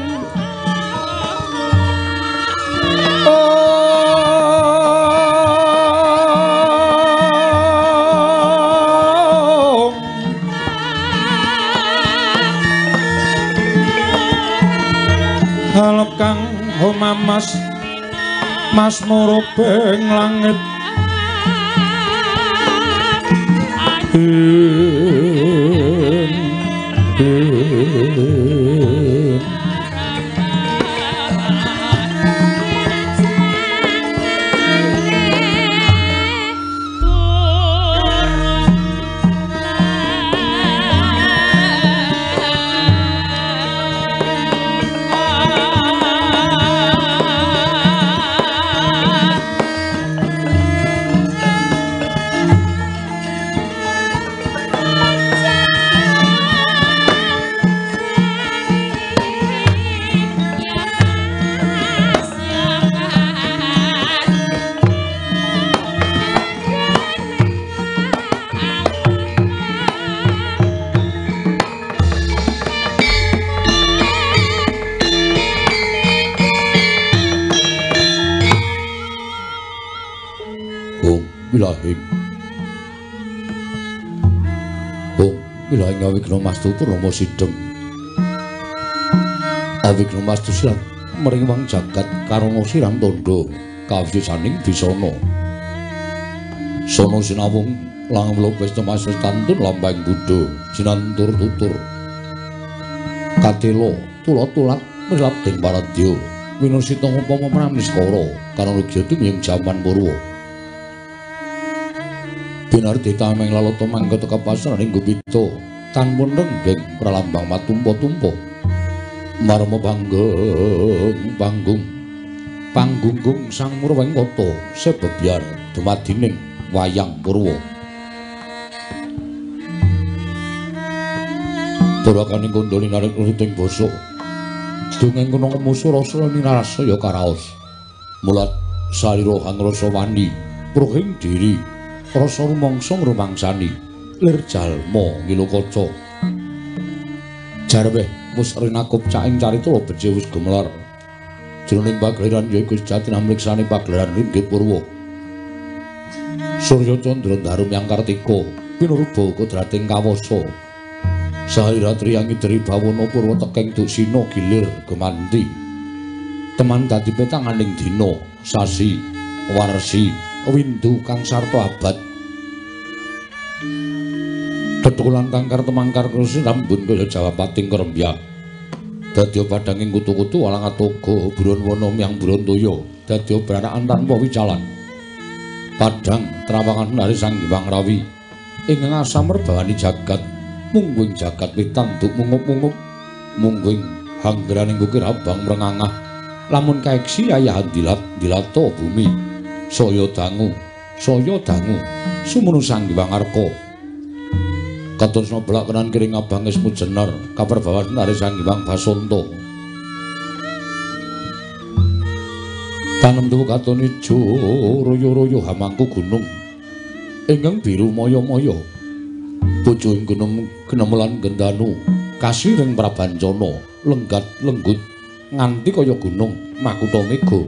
oh halep kang homamas mas murubeng langit Bilahing Om bilahing Awikna Mastu Purnomo Sideng Awikna Mastu silang meringwang jagat karana sirang tondo kawisaning bisana sono sinawung langmula pesta mas tantun lambang Buddha sinantur tutur katelo tulat-tulat milap den paradya winasita upama pramniskara karana lugi tumiyeng jaman purwa binarti tameng lalata mangga teka pasraning Gupita tanpun renggeng pralambang matumpa-tumpa marma panggung panggung panggunggung sang murweng kata sebebyar dumadining wayang purwa durakaning kondoli narik nuruting basa dongeng kena musuh rasa ninarasaya karaos mulat salira hangrasa wani pruhing diri rasa rumangsa ngrumangsani lir jalma ngilukaca jarweh wis rinakup caing carita beje wis gemelar jroning pagelaran yaiku sejati namriksani pagelaran Ringgit Purwa Surya Candra Darum yang Kartika pinuruba kodrating kawasa sahiratri yang idri bawana Purwa tekeng duksina gilir gemanti teman dadi petanganing dina sasi warsi windu kang sarta abad tetukulan kangkar temangkar krusi rambun kaya jawapating kerembyak dadya padhanging kutu-kutu walang atoga buron wana miyang Brantaya dadya branakan tanpa wicalan padhang trawangan nari sang Hyang Rawi ingkang asam merbawani jagat mungguing jagat pitanduk mungup-mungup mungguing hanggraning kukir abang mrengangah lamun kaeksi ayahan dilat dilata bumi saya dangu, saya dangu, sumunu sang Hyang Arka. Katon belak kenan kiring abang ismu jenar, kaperbawan nari sang Hyang Basanta. Tanem tuwa katon ijo, royo-royo hamangku gunung, ingkang biru moyo-moyo. Bojo ing gunung genemelan gendanu, kasireng prabancana, lenggat lenggut, nganti kaya gunung, makuta mega.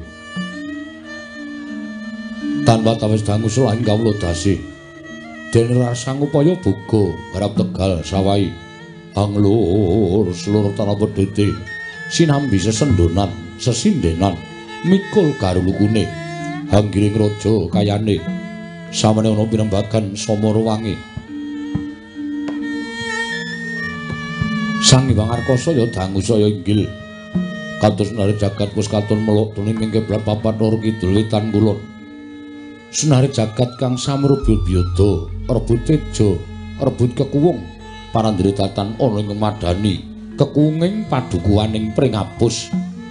Tanpa tawis dangu selain kawula dasih den rasang upaya buga harap tegal sawai anglur seluruh tanah pedhete sinambi sesendonan sesindenan mikul garulukune hanggiring raja kayane samene ana pirembagan Samara wangi Sang Hyang Arkasa ya dangu saya inggil. Kados nari jagat wis katon meluk tuning ing keblat papat lor kidul wetan kulon. Sunari jagat kang samrubut biyada, rebut teja, rebut kekuwung, parandritatan ana ing madani, kekuwunging padukuwaning pringapus.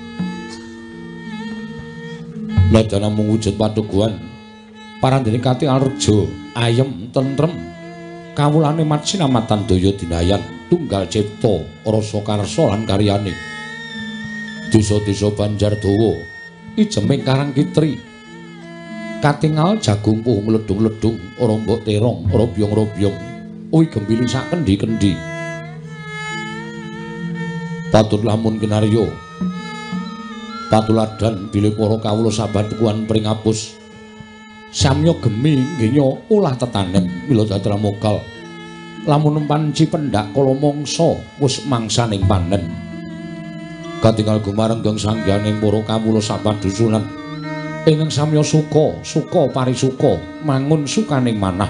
Nadyan namung wujud padukuhan, parandene kati alreja, ayem, tentrem, kawulane mat sinamatan daya dinayan, tunggal cipta, rasa karsa lan karyane. Desa-desa Banjar Dawa, ijeming Karang Kitri, katingal jagung puh mledung-ledung, ora mbok terong, ora byong-byong, uwi gembili sak kendi-kendi. Patut lamun kinarya, patuladan bilih para kawula sabantuan pringapus. Samya gemi nggenya ulah tetanem mila datra mokal. Lamun empan cipendak kala mangsa wis mangsaning panen. Katingal gumarenggang sangganing para kawula sapadusunan ingkang samya suka, suka parisuka, mangun sukaning manah.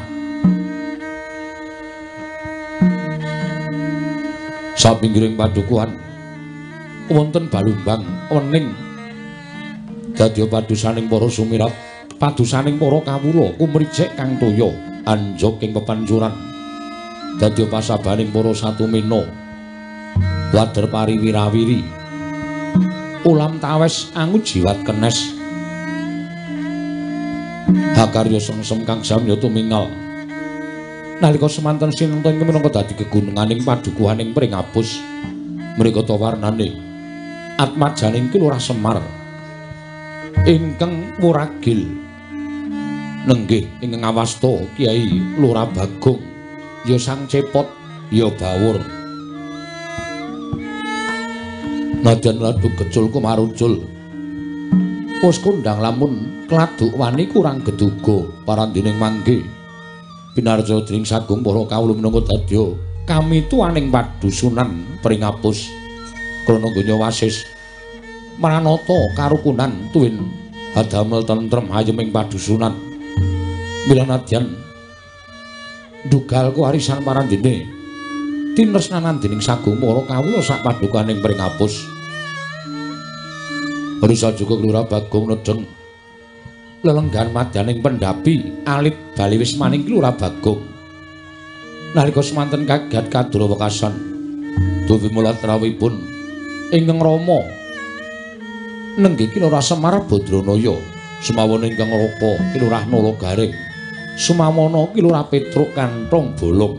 Sapinggiring padukuhan wonten balumbang wening dadi padusaning para sumirat, padusaning para kawula kumricik kang toya anjok ing pepancuran. Dadi pasabaning para satumena wader pariwirawiri ulam tawes angu jiwat kenes hakarya sengsem kang samya tumingal nalika semanten sinten minangka dadi kegununganing padukuhaning pringapus mrika ta warnane atmajaning Ki Lurah Semar ingkang muragil nenggih ingkang awasta Kyai Lurah Bagong ya sang cepot ya bawur. Nadyan laduk kecul kumarucul wis kondang lamun kladuk wani kurang geduga parandining mangke pinarja dring sagung para kawula minangka dadya kami tuaning padusunan pringapus krana ganya wasis maranata karukunan tuwin hadamel tentrem ayeming padusunan mila nadyan dugal kewarisan parandene tinresnanan dening sagung para kawula sak padukaning pringapus. Risa juga Lurah Bagong nedeng lelenggan madyaning pendapi alit bali wis maning Lurah Bagong. Nalika semanten kagat kadra wekasan duwi mulat rawuhipun ingkang Rama nenggih Ki Lurah Semar Badranaya sumawon ingkang Raka Ki Lurah Nalagaring sumamana Ki Lurah Petruk Kanthong Bolong.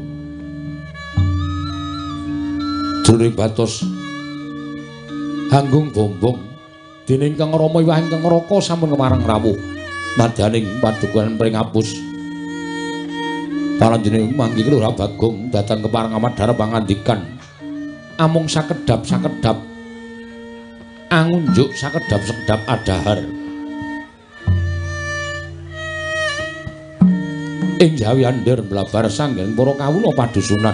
Jroning batos hanggung bombong dening Kang Rama iwah ingkang Raka sampun kemareng rawuh madyaning padukuhan pringapus. Paranjenengan mangke Ki Lurah Bagong datang kepareng amadhara pangandikan amung sakedhap-sakedhap angunjuk sakedhap-sakedhap adahar. Ing jawi andher blabar sanggen para kawula padusunan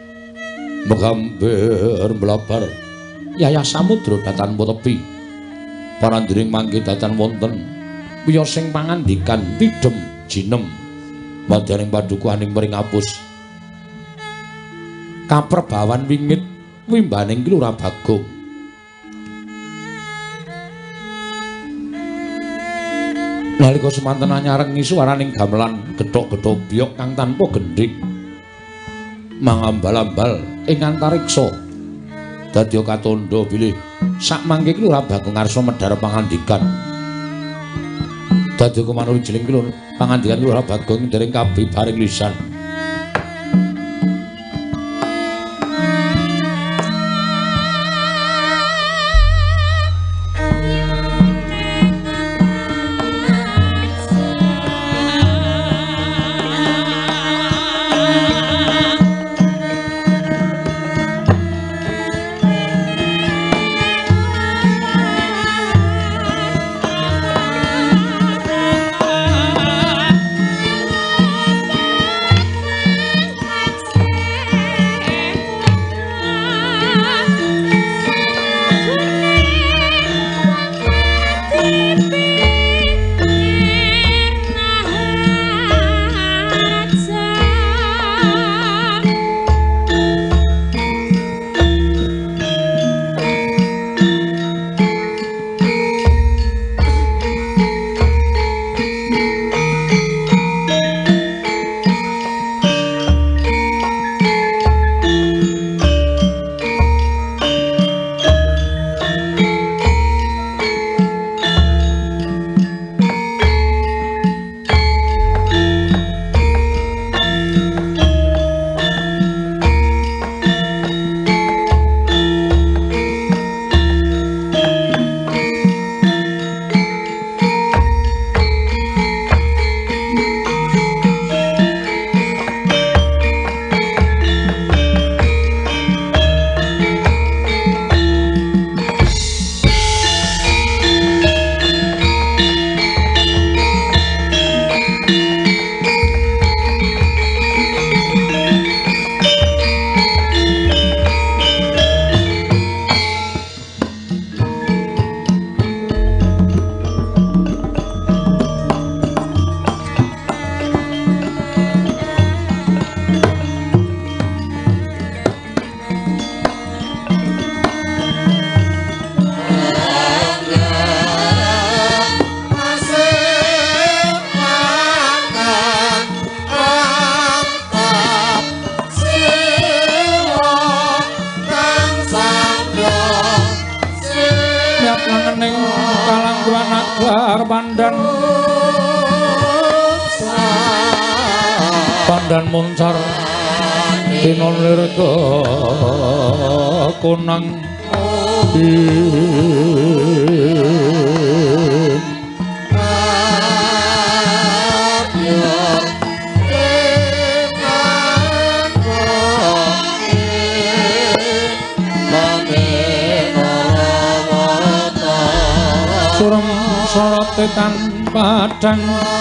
Megambir mlabar yayah samudra datan tepi parandiring mangke datan wonten wiyosing pangandikan tidhem jinem madyaning padukuhaning pringapus kaperbawan wingit wimbaning Ki Lurah Bagong. Nalika semanten anyarengi swaraning gamelan gethok-gethok biok kang tanpa gendhing mangambal-ambal ing antariksa dadya katandha bilih sak mangke Ki Lurah Bagong ngarsa medhar pangandikan dadya kumanuwijining Ki Lurah pangandikan Ki Lurah Bagong dereng kabibaring lisan. muncar pandan pandan muncar tinon lirga kunang surem sorote tanpa dan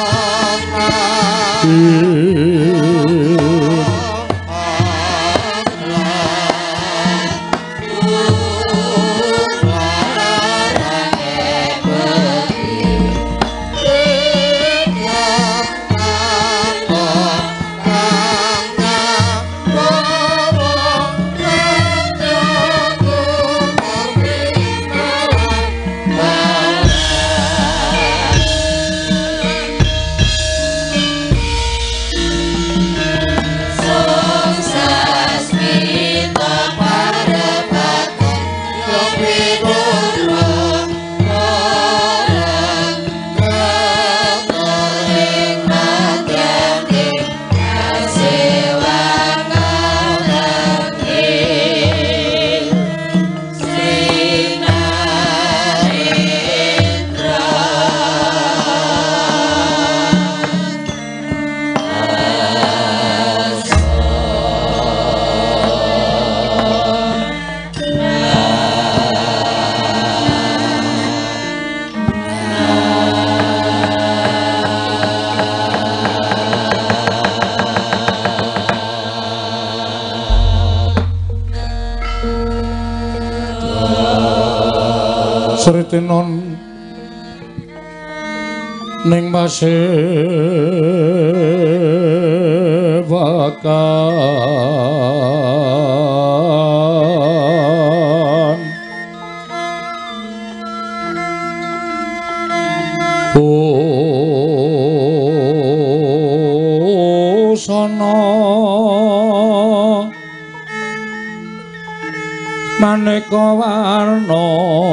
Sritinon ning pasewakan busana maneka warna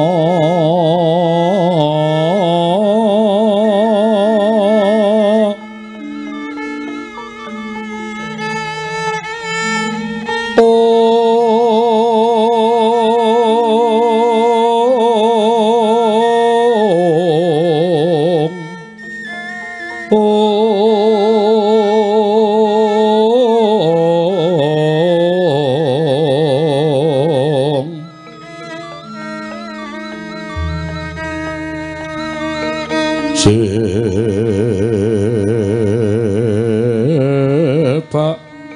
Pak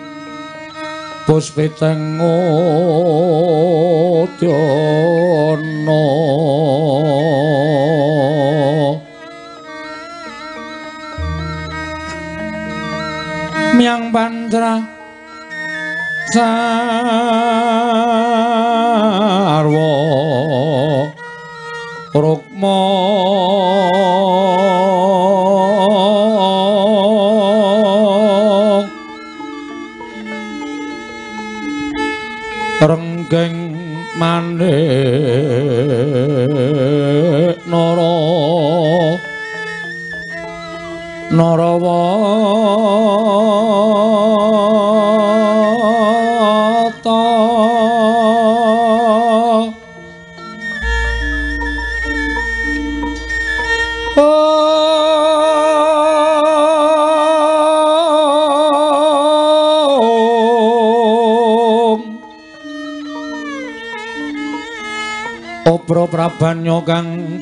Puspiteng Udana Miang Pandra Sarwa Rukma renggeng maneh nara narawata Obro Prabanyo kang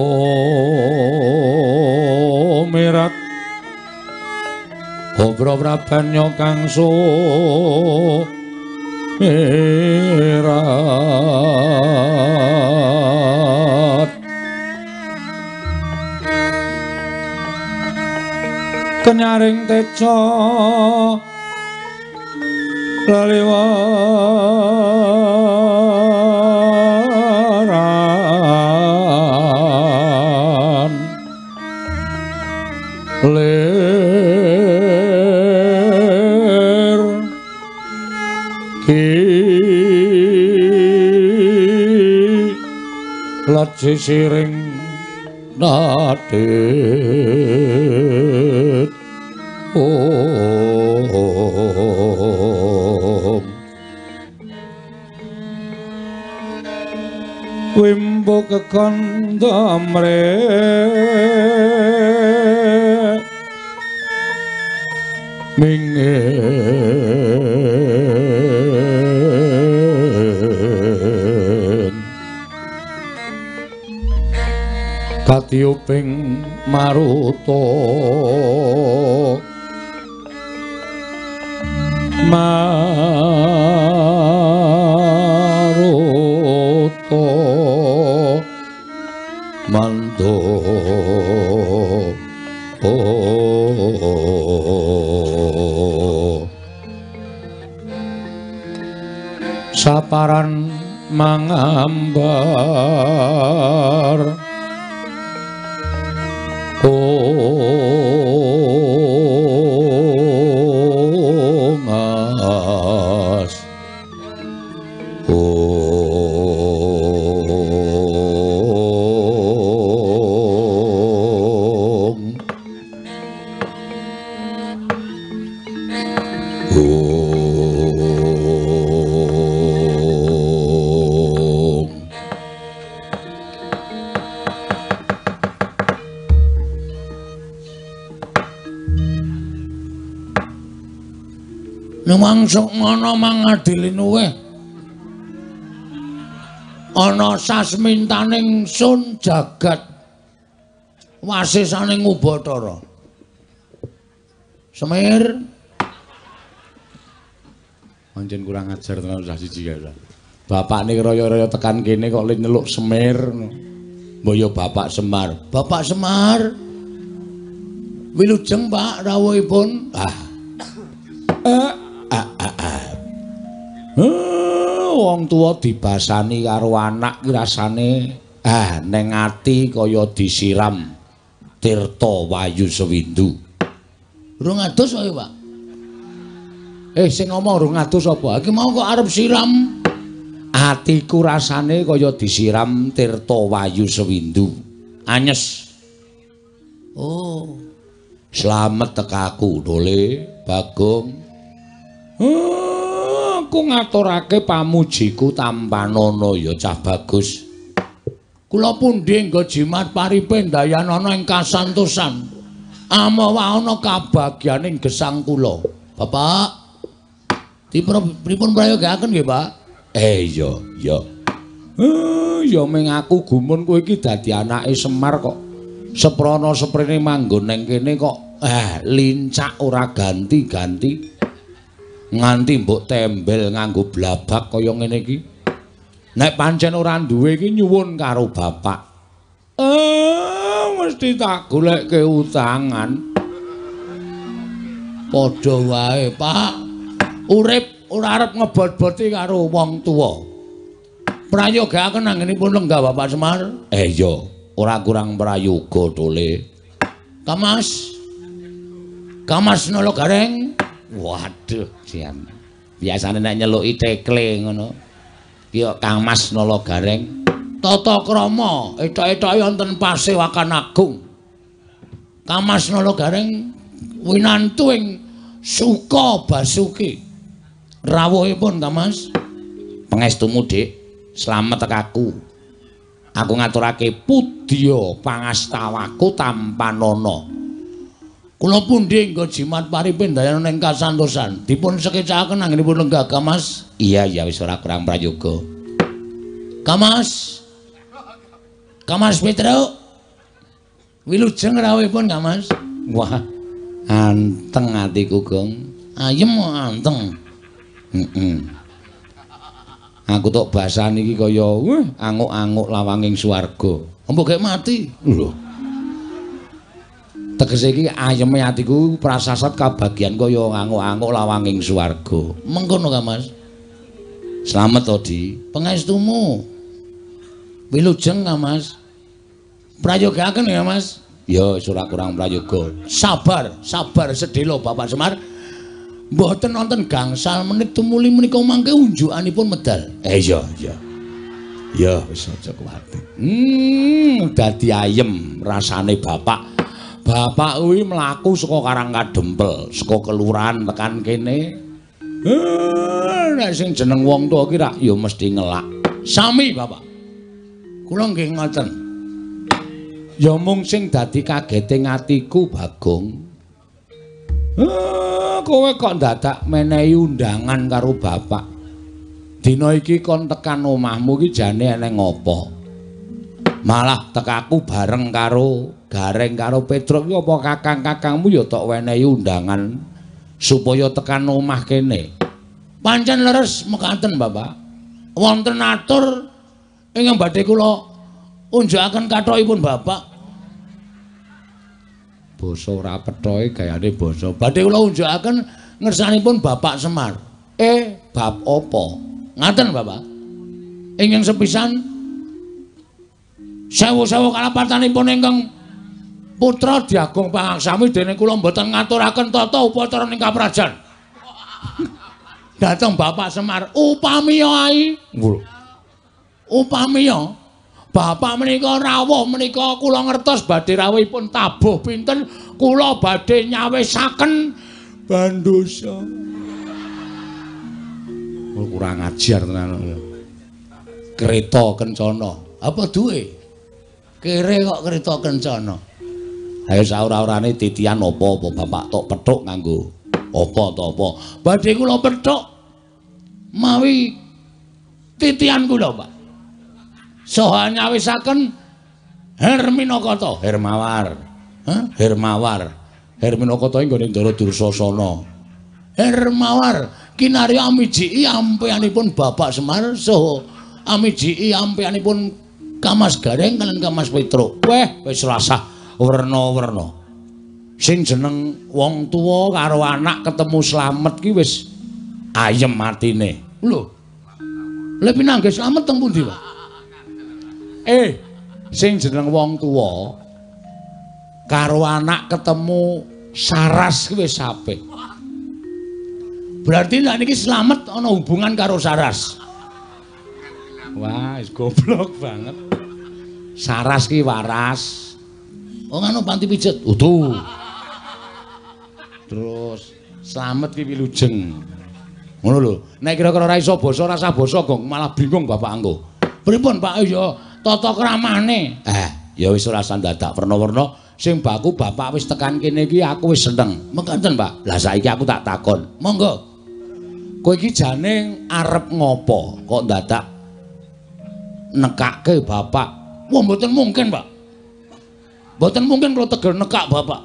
sumirat Obro Prabanyo kang sumirat Kenyaring teca laliwaran lir ki lat sisiring nadit om wimbo kekondamre mingen katiuping maruta maruta mando saparan mangambar ongas ong Nemangsuk ngono mangadili nuwe ana sasmintaning sun jagat wasisaning Ubatara Semir pancen kurang ajar tenan usah siji kae bapak niki raya-raya tekan kene kok le nyeluk Semir mbok yo Bapak Semar Bapak Semar wilujeng Pak rawuhipun ah eh wong tuwa dibasani karo anak ki rasane ah ning ati kaya disiram tirta wayu sewindu. Urung adus wae, Pak. Eh sing ngomong urung adus apa? Iki mau kok arep siram. Atiku rasane kaya disiram tirta wayu sewindu. Anyes. Oh. Slamet tekaku, Dole, Bagong. Oh. Aku ngaturake pamujiku Tampanana ya cah bagus. Kula pundi nggo jimat paripe ndayanana ing kasantosan. Amawa ana kabagyaning gesang kula. Bapak, dipun prayogaken nggih, Pak? Eh iya, iya. Eh ya ming aku gumun kowe iki dadi anake Semar kok. Seprana seprene manggon ning kene kok eh lincak ora ganti-ganti. Nganti mbok tembel nganggo blabak kaya ngene iki. Nek pancen ora duwe iki nyuwun karo bapak. Eh, mesti tak goleke utangan. Padha wae, Pak. Urip ora arep ngebot-boti karo wong tuwa. Prayogaken anggenipun lenggah Bapak Semar. Eh iya, ora kurang prayoga Dole. Kamas. Kamas nolo gareng. Waduh, sian. Biasane nek nyeluki tekle ngono. Ki Kang Mas Nala Gareng. Tata krama etok-etoke wonten Pasewakan Agung. Kang Mas Nala Gareng winantu ing Suka Basuki. Rawuhipun Kang Mas. Pangestumu, Dik. Slamet tekaku. Aku ngaturake pudya pangastawaku Tampanana. Kula pundi nggo jimat paripe ndayanana ing kasantosan. Dipun sekecaken anggenipun lenggah Kamas. Iya ya wis ora kurang prayoga. Kamas. Kamas Petruk. Wilujeng rawuhipun Kamas. Wah, anteng atiku, Gong. Ayem anteng. Heeh. Aku tok basane iki kaya wah anguk-anguk lawanging swarga. Mbok gek mati. Lho. Tegese iki ayeme atiku prasasat kabagyan kaya nganguk-anguk lawanging swarga. Mengkono ka Mas. Slamet to, Di. Pangestumu. Wilujeng ka Mas. Prayogaken ya Mas. Ya ora kurang prayoga. Sabar, sabar sedhela Bapak Semar. Mboten wonten gangsal menit tumuli menika mangke unjukanipun medal. Eh iya, iya. Ya wis aja kuwatir. Hmm, dadi ayem rasane bapak. Bapak kuwi mlaku saka Karangkadempel, saka kelurahan tekan kene. Eh, nek sing jeneng wong tuwa ki rak ya mesti ngelak. Sami, Bapak. Kula nggih ngoten. Ya mung sing dadi kageting atiku, Bagong. Eh, kowe kok dadak menehi undangan karo bapak. Dina iki kon tekan omahmu ki jane eneng ngopo? Malah tekaku bareng karo Gareng karo Petruk ki apa kakang-kakangmu ya tok wenehi undangan supaya tekan omah kene. Pancen leres mekaten, Bapak. Wonten atur ingkang badhe kula unjukaken kathokipun Bapak. Basa ora pethoke gayane basa. Badhe kula unjukaken ngersanipun Bapak Semar. Eh, bab apa? Ngaten, Bapak. Ingkang sepisan sewu-sewu kalapatanipun ingkang putra Diagung Pangaksami dene kula mboten ngaturaken tata upacara ning kaprajan. Dateng Bapak Semar, upamiya ai. Upamiya Bapak menika rawuh menika kula ngertos badhe rawuhipun tabuh pinten kula badhe nyawisaken bandosa. Oh, kurang ajar tenan. Kereta kencana. Apa duwe? Kere kok kereta kencana. Ayo saura-urane titian apa-apa Bapak tok pethuk nganggo apa to apa. Badhe kula pethuk mawi titian kula, Pak. Saha nyawisaken Herminakata, Hermawar. Hah? Hermawar. Herminakata ing gone Ndara Dursasana. Hermawar kinarya amijiki ampeyanipun Bapak Semar saha amijiki ampeyanipun Kamas Gareng kalian Kamas Petruk. Weh, wis rasah werna-werna. Sing jeneng wong tuwa karo anak ketemu slamet ki wis ayem atine. Lho. Lha pinanggih slamet teng pundi, Pak? Eh, sing jeneng wong tuwa karo anak ketemu saras ki wis apik. Berarti nek niki slamet ana hubungan karo saras. Wah, wis goblok banget. Saras ki waras. Oh ngono panti pijet. Utuh. Terus slamet ki wilujeng. Ngono lho. Nek kira-kira ora iso basa rasa basa gong malah bingung Bapak anggo. Pripun Pak ya tata kramane. Eh, ya wis ora sandadak werna-werna sing baku Bapak wis tekan kene iki aku wis seneng. Mekaten, Pak. Lah saiki aku tak takon. Monggo. Kowe iki jane arep ngopo? Kok dadak nekake Bapak? Wah, mboten mungkin, Pak. Mboten mungkin kula tegel nekak Bapak.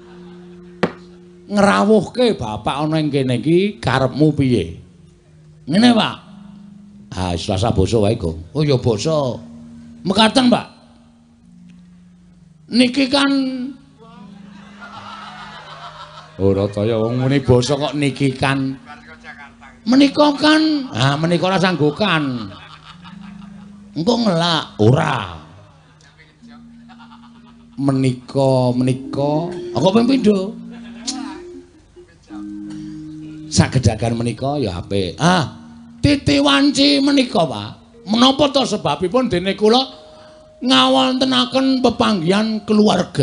Ngrawuhke Bapak ana ing kene iki karepmu piye? Ngene, Pak. Ah, selasa basa wae, Gong. Oh ya basa. Mekaten, Pak. Niki kan ora kaya wong muni basa kok niki kan. Menika kan, ah menika ora sanggokan. Engko ngelak ora. Menika menika, apa ping pindho? Sagedagan menika ya apik. Ah, titi wanci menika, Pak. Menapa to sebabipun dene kula ngawontenaken pepanggihan keluarga.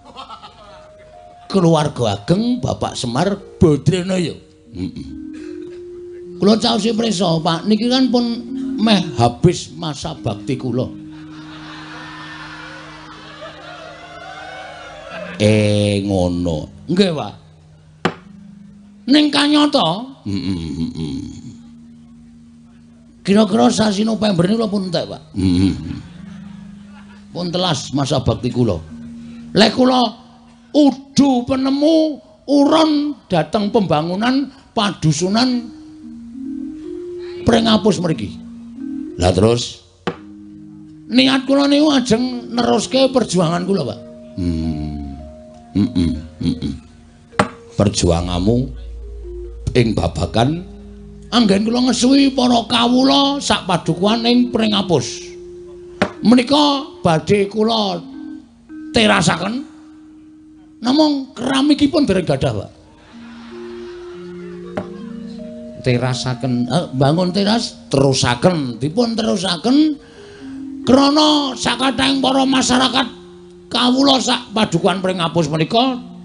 Keluarga ageng Bapak Semar Badranaya. Heeh. Kula caosi prisa, Pak, niki kan pun meh habis masa bakti kula. Eh ngono. Nggih, Pak. Ning kanyata, heeh, heeh. Kira-kira sasi November niku pun entek, Pak. Heeh. Pun telas masa bakti kula. Lek kula udu penemu urun dateng pembangunan padusunan Prengapus mriki. Lah terus niat kula niku ajeng neruske perjuangan kula, Pak. Hmm. Heeh, heeh. Perjuanganmu ing babagan anggen kula ngesuwi para kawula sak padukuhan ing Prengapus. Menika badhe kula terasaken namung keramikipun dereng gadah, Pak. Terasaken eh, bangun teras terusaken dipun terusaken krana sakathahing para masyarakat kawula sak padukuhan pring ngapus menika